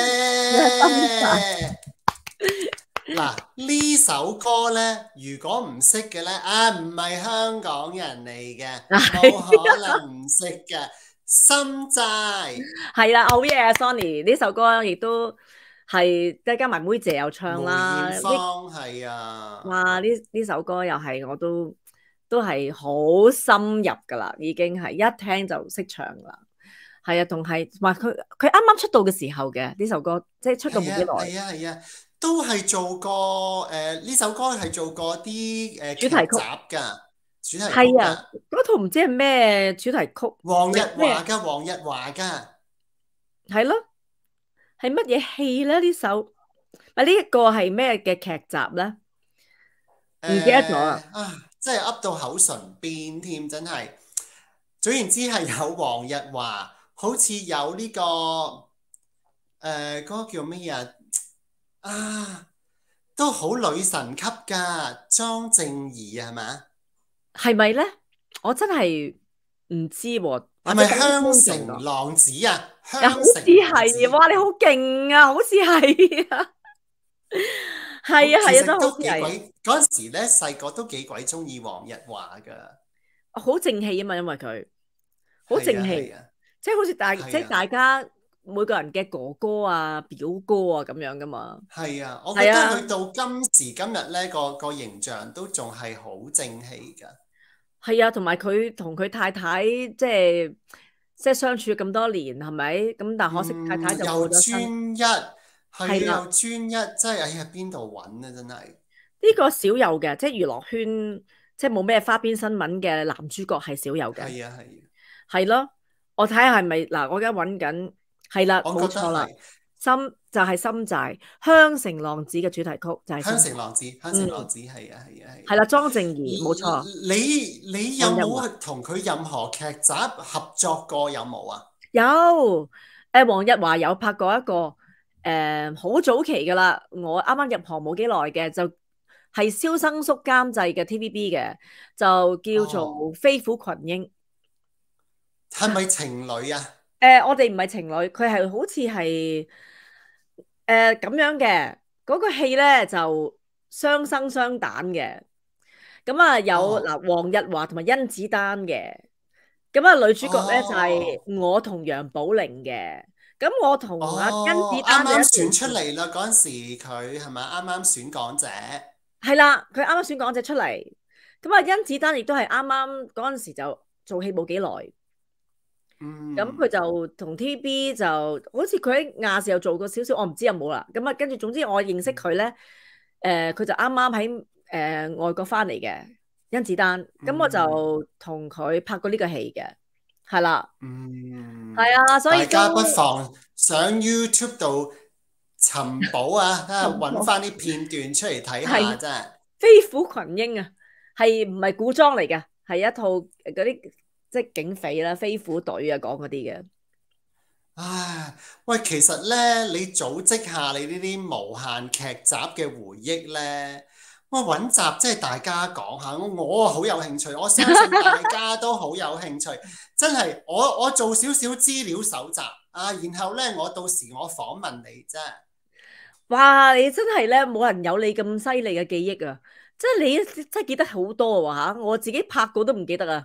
嗱，呢首歌咧，如果唔識嘅咧，唔係香港人嚟嘅，冇可能唔識嘅。心債係啦，好嘢啊 Sony！呢首歌亦都係即係加埋妹姐又唱啦， 梅艷芳係啊， 哇！呢首歌又係我都係好深入噶啦，已經係一聽就識唱啦。係啊，同係話佢啱啱出道嘅時候嘅呢首歌，即係出道冇幾耐。 係啊。都係做過呢首歌係做過啲主題曲㗎，主題曲係啊，嗰套唔知係咩主題曲， 黃日華㗎， 係咯，係乜嘢戲咧？呢首呢一個係咩嘅劇集咧？唔記得咗啊！ 真係噏到口唇邊添，真係。總言之係有黃日華，好似有呢個嗰個叫乜嘢都好女神級噶，莊正儀係咪？ 係咪咧？我真係唔知喎，或係咪者等香觀眾城講。 浪子啊？ 又好似香城浪子， 係，哇！你好勁啊，好似係啊，係啊係啊，真係好其實都似係， 幾鬼嗰陣時咧，細個都幾鬼中意黃日華㗎。 好正氣啊嘛，因為佢好係啊， 正氣， 係啊， 即係好似即係係啊， 大家每個人嘅哥哥啊、表哥啊咁樣噶嘛。 係啊，我覺得係啊， 去到今時今日咧，個形象都仲係好正氣㗎。 係啊，同埋佢同佢太太即係相處咁多年，係咪？咁但可惜太太就又過咗身。 專一，係啊， 係啦， 又專一，真係哎呀，邊度揾啊？真係。 呢個少有嘅，即係娛樂圈即係冇咩花邊新聞嘅男主角係少有嘅。 係啊，係啊， 係咯，我睇下係咪嗱，我而家揾緊，係啦， 我冇錯啦， 覺得係心就係心債，香城浪子嘅主題曲就係心債。 香城浪子，香城浪嗯， 子，係啊，係啊，係啊。 係啦，莊正儀冇錯， 你有黃日華冇同佢任何劇集合作過？有冇啊？ 有，黃日華有拍過一個好早期噶啦，我啱啱入行冇幾耐嘅，就係蕭生叔監製嘅 TVB 嘅，就叫做哦， 《飛虎群英》。 係咪情侶啊？ 我哋唔係情侶，佢係好似係咁樣嘅。嗰、個戲咧就雙生雙蛋嘅。咁啊有哦， 嗱黃日華同埋甄子丹嘅。咁啊女主角咧就係、 哦， 我同楊寶玲嘅。咁我同阿甄子哦，啱丹就一啱選出齊嚟啦！嗰陣時佢係咪啱啱選港姐？ 係啦，佢啱啱選港姐出嚟。咁啊甄子丹亦都係啱啱嗰陣時就做戲冇幾耐。咁佢嗯就同 TVB 就好似佢喺亞視又做過少少，我唔知有冇啦。咁啊，跟住總之我認識佢咧，佢就啱啱喺外國翻嚟嘅甄子丹，咁我嗯就同佢拍過呢個戲嘅，係啦，係嗯， 啊，所以都大家不妨上 YouTube 度尋寶啊，睇下揾翻啲片段出嚟睇下， 係真係。 飛虎群英啊，係唔係古裝嚟嘅？係一套嗰啲即係警匪啦、飛虎隊啊講嗰啲嘅。 唉，喂，其實咧，你組織下你呢啲無限劇集嘅回憶咧，喂，揾集即係大家講下，我好有興趣，我相信大家都好有興趣，真係我做少少資料搜集啊，然後咧我到時我訪問你啫。 哇！你真係咧，冇人有你咁犀利嘅記憶啊！即係你真係記得好多喎嚇，我自己拍過都唔記得啊。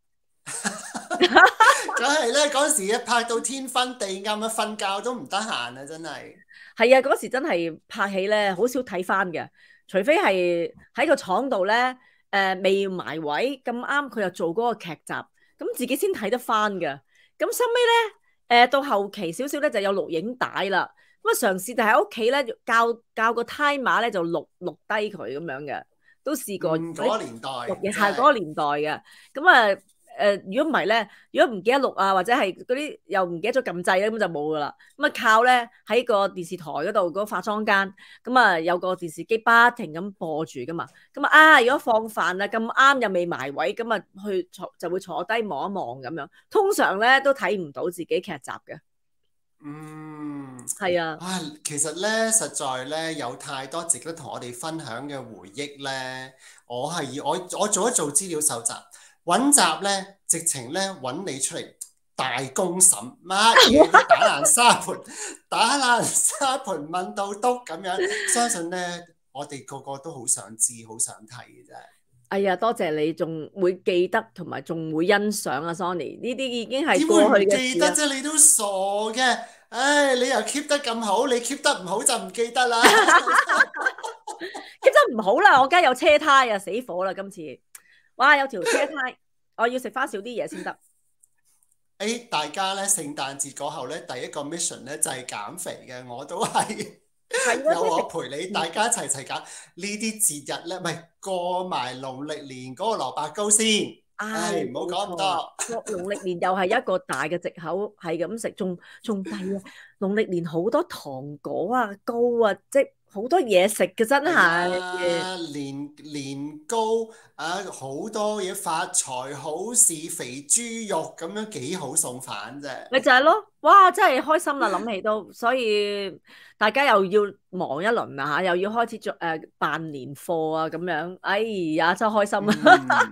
梗係咧，嗰時一拍到天昏地暗啊，瞓覺都唔得閒啊，真係。 係啊，嗰時真係拍戲咧，好少睇翻嘅，除非係喺個廠度咧，未埋位咁啱，佢又做嗰個劇集，咁自己先睇得翻嘅。咁收尾咧，到後期少少咧就有錄影帶啦。咁啊嘗試就喺屋企咧教個 timer 咧就錄低佢咁樣嘅，都試過嗰個年代錄影真係。 係嗰個年代嘅。咁啊如果唔係咧，如果唔記得錄啊，或者係嗰啲又唔記得咗撳掣咧，咁就冇噶啦。咁啊靠咧喺個電視台嗰度嗰個化妝間，咁啊有個電視機不停咁播住噶嘛。咁如果放飯啊咁啱又未埋位，咁啊去坐就會坐低望一望咁樣。通常咧都睇唔到自己劇集嘅。 嗯， 係啊， 啊，其實咧，實在咧有太多值得同我哋分享嘅回憶咧。我做一做資料搜集，揾集咧，直情咧揾你出嚟大公審，乜嘢都打爛沙盤，打爛沙盤問到篤咁樣。相信咧，我哋個個都好想知，好想睇嘅啫。 哎呀，多謝你仲會記得同埋仲會欣賞啊，Sony 呢啲已經係點會過去唔嘅事啦。 記得啫？你都傻嘅，唉，你又 keep 得咁好，你 keep 得唔好就唔記得啦。 其實唔好啦，我而家有車胎啊，死火啦今次。哇，有條車胎，我要食翻少啲嘢先得。 大家咧聖誕節過後咧，第一個 mission 咧就係減肥嘅，我都係係咯， 有我即係陪你，大家一齊減。呢啲節日咧，唔係過埋農曆年嗰個蘿蔔糕先。唉，唔好講咁多。 農曆年又係一個大嘅藉口，係咁食，仲弊啊！農曆年好多糖果啊、糕啊，即係好多嘢食嘅，真係係。 啊，年糕啊，好多嘢發財好事，肥豬肉咁樣幾好送飯啫。 咪就係咯，哇！真係開心啦，諗起都，所以大家又要忙一輪啦嚇，又要開始做辦年貨啊咁樣，哎呀，真係開心啊！ 嗯，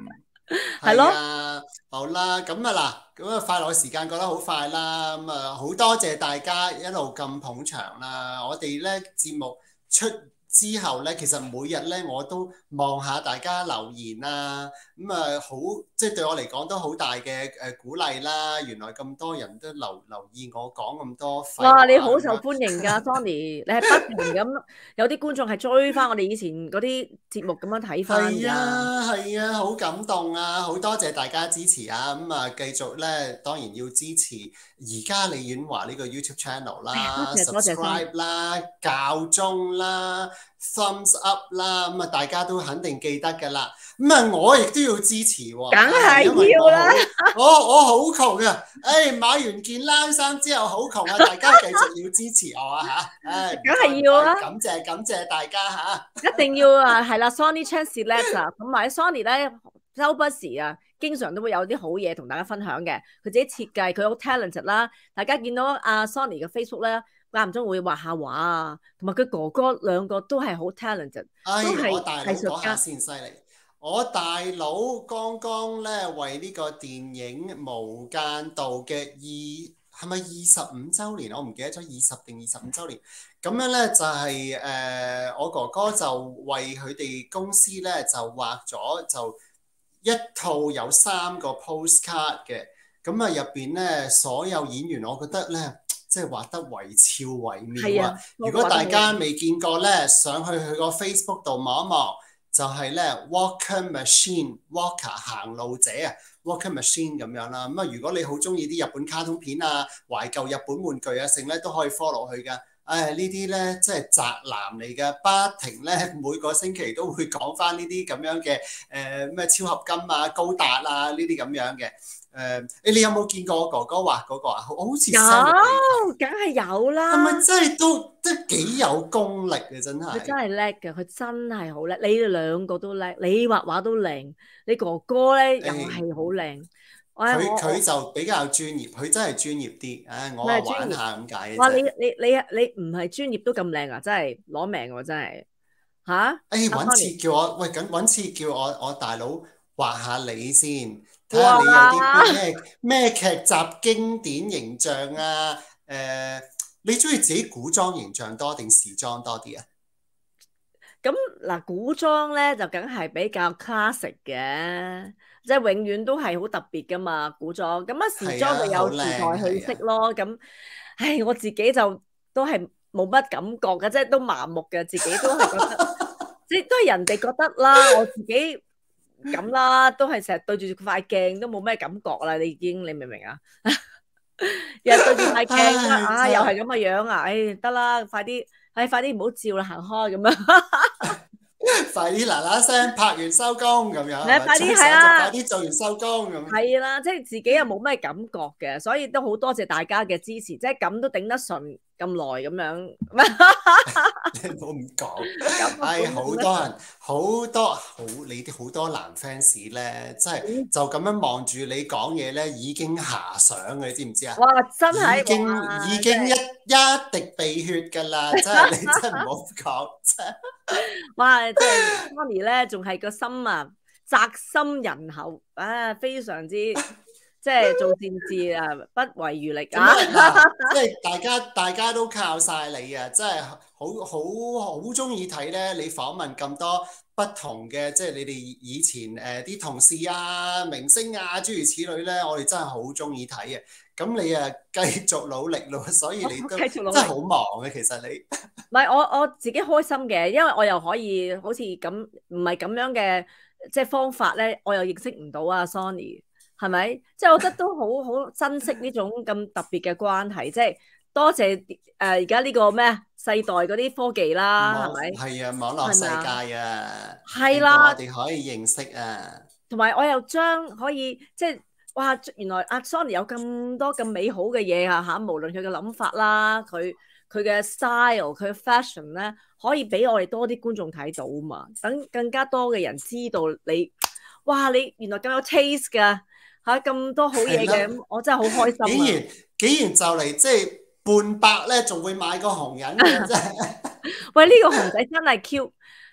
係係咯。 啊，好啦，咁啊嗱，咁啊快樂嘅時間過得好快啦，咁啊好多謝大家一路咁捧場啦。我哋咧節目出之後咧，其實每日咧我都望下大家留言啦，咁啊好，即係對我嚟講都好大嘅鼓勵啦。原來咁多人都留意我講咁多廢哇！你話咁樣。 好受歡迎㗎，Sony，你係不停咁有啲觀眾係追翻我哋以前嗰啲節目咁樣睇翻係㗎。 啊，係啊，好感動啊！好多謝大家支持啊！咁啊，繼續咧，當然要支持而家李婉華呢個 YouTube channel 哎呀，多啦謝多謝 Sony， ，subscribe 啦，教鐘啦，thumbs up 啦，咁啊，大家都肯定記得㗎啦。咁啊，我亦都要支持喎， 梗因為係要啦。 我好窮啊！誒，買完件冷衫之後好窮啊！大家繼續要支持我啊嚇！誒， 梗係要啦， 感謝大家嚇！ 一定要啊，係啦，Sony Chan Select 啊，咁埋 Sony 咧，周不時啊，經常都會有啲好嘢同大家分享嘅。佢自己設計，佢好 talented 啦。大家見到阿 Sony 嘅 Facebook 咧，間唔中會畫下畫啊，同埋佢哥哥兩個都係好 talented， 哎， 都係我大佬嗰下藝術家。 先犀利！我大佬剛剛咧為呢個電影《無間道》嘅係咪25週年？我唔記得咗20定25週年。咁樣咧就係、我哥哥就為佢哋公司咧就畫咗就一套有3個 postcard 嘅。咁啊入邊咧所有演員，我覺得咧即係畫得惟肖惟妙啊！如果大家未見過咧，上去佢個 Facebook 度望一望。就係咧 Walker Machine，Walker 行路者啊，Walker Machine 咁樣啦。咁啊，如果你好中意啲日本卡通片啊、懷舊日本玩具啊，剩咧都可以 follow 佢噶。呢啲咧即係宅男嚟嘅，不停咧每個星期都會講翻呢啲咁樣嘅咩超合金啊、高達啊呢啲咁樣嘅。你有冇見過我哥哥畫嗰個啊？好似有，梗係有啦。 係咪真係都幾有功力嘅？真係佢真係叻嘅，佢真係好叻。你哋兩個都叻，你畫畫都靚，你哥哥咧又係好靚。 佢就比較專業，佢真係專業啲。我話玩下咁解。 哇！你唔係專業都咁靚啊！真係攞命喎！真係嚇。 揾次叫我揾次叫我大佬畫下你先，睇下你有啲咩劇集經典形象啊？你中意自己古裝形象多定時裝多啲啊？ 咁嗱，古裝咧就梗係比較 classic 嘅，即係永遠都係好特別噶嘛古裝。咁啊時裝就有時代氣息咯。咁，唉，我自己就都係冇乜感覺嘅，即係都麻木嘅，自己都係覺得，即係都係人哋覺得啦，我自己咁啦，都係成日對住塊鏡都冇咩感覺啦。你明唔明啊？日日對住塊鏡啊，又係咁嘅樣啊！唉，得啦，快啲唔好照啦，行開咁樣。 快啲嗱嗱聲拍完收工咁樣， 快啲係啦， 快啲做完收工咁。 係啦，即係自己又冇咩感覺嘅，所以都好多謝大家嘅支持，即係咁都頂得順咁耐咁樣。 你唔好咁講，好多人你啲好多男 fans 咧，真係就咁樣望住你講嘢咧，已經遐想嘅，你知唔知啊？ 哇！真係已經一滴鼻血㗎啦，真係你真係唔好講真。 哇！即係 Sony 咧，仲係個心啊，宅心仁厚啊，非常之即係做善事啊，不遺餘力啊！ 即係大家都靠晒你啊！真係好中意睇咧，你訪問咁多不同嘅，即係你哋以前啲同事啊、明星啊諸如此類咧，我哋真係好中意睇嘅。咁你啊繼續努力咯，所以你都真係好忙嘅。其實你唔係我自己開心嘅，因為我又可以好似咁唔係咁樣嘅即係方法咧，我又認識唔到啊 Sony 係咪？即係我覺得都好珍惜呢種咁特別嘅關係，即係多謝而家呢個咩世代嗰啲科技啦，係咪？ 係啊，網絡世界啊， 係啦， 我哋可以認識啊， 同埋我又將可以即係。哇！原來阿 Sony 有咁多咁美好嘅嘢啊嚇，無論佢嘅諗法啦，佢嘅 style，佢嘅 fashion 咧，可以俾我哋多啲觀眾睇到啊嘛，等更加多嘅人知道你，哇！你原來咁有 taste 㗎嚇，咁多好嘢嘅，我真係好開心啊！ 竟然就嚟即係半百咧，仲會買個紅人嘅真係。 喂，呢個熊仔真係 Q。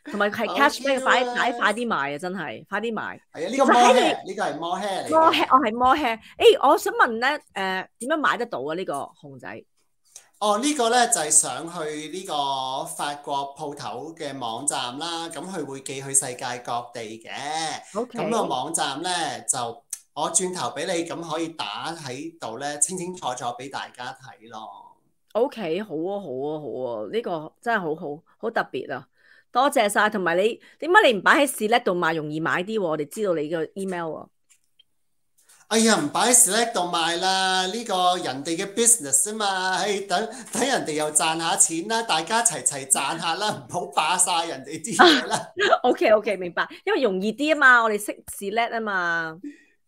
同埋係好 cashback， Q 啊！ 快啲買啊！真係快啲買。 係啊，呢其個摩實喺你靴，呢個係摩靴嚟摩 hair， 嘅。 我係摩 hair。我想問咧，點樣買得到啊？呢個熊仔哦，呢個咧就係上去呢個法國鋪頭嘅網站啦，咁佢會寄去世界各地嘅。咁個 ？OK 網站咧就我轉頭俾你，咁可以打喺度咧，清清楚楚俾大家睇咯。 OK，好啊好啊好啊，呢個真係好特別啊！多謝晒，同埋你點解你唔擺喺 Select 度賣，容易買啲喎？我哋知道你個 email 啊。 哎呀，唔擺喺 Slack 度賣啦，呢個人哋嘅 business 啊嘛，等人哋又賺下錢啦，大家齊賺下啦，唔好霸晒人哋啲嘢啦。 OK，明白，因為容易啲啊嘛，我哋識 Select 啊嘛。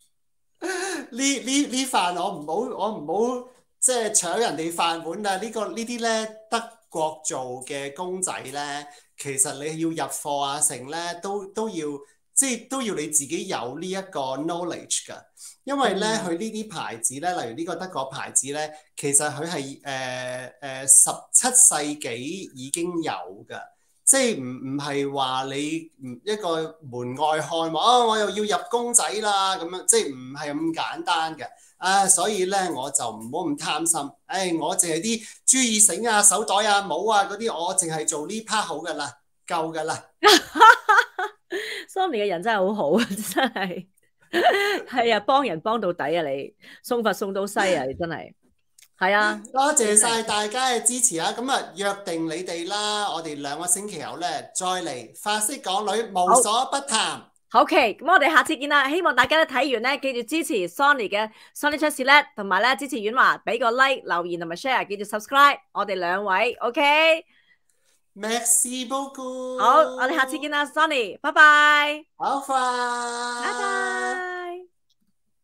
呢飯我唔好即係搶人哋飯碗啊！呢啲咧德國做嘅公仔咧，其實你要入貨啊成咧都要即係都要你自己有呢一個 knowledge 㗎，因為咧佢呢啲牌子咧，例如呢個德國牌子咧，其實佢係17世紀已經有㗎。即係唔係話你一個門外漢話我又要入公仔啦咁樣，即係唔係咁簡單嘅。所以咧我就唔好咁貪心。我淨係啲珠耳繩啊、手袋啊、帽啊嗰啲，我淨係做呢 part 好噶啦，夠噶啦。 Sony 嘅人真係好好啊，真係係啊，幫人幫到底啊！你送佛送到西啊！你真係係啊， 多謝晒大家嘅支持啊！咁啊，約定你哋啦，我哋2個星期後咧再嚟法式港女無所不談。 OK，咁我哋下次見啦！希望大家都睇完咧，記住支持 Sony 嘅 Sony Chat Select，同埋咧支持婉華，俾個 like 留言同埋 share，記住 subscribe 我哋2位 OK。Merci beaucoup。 好，我哋下次見啦，Sony，拜拜。 好快。 拜拜。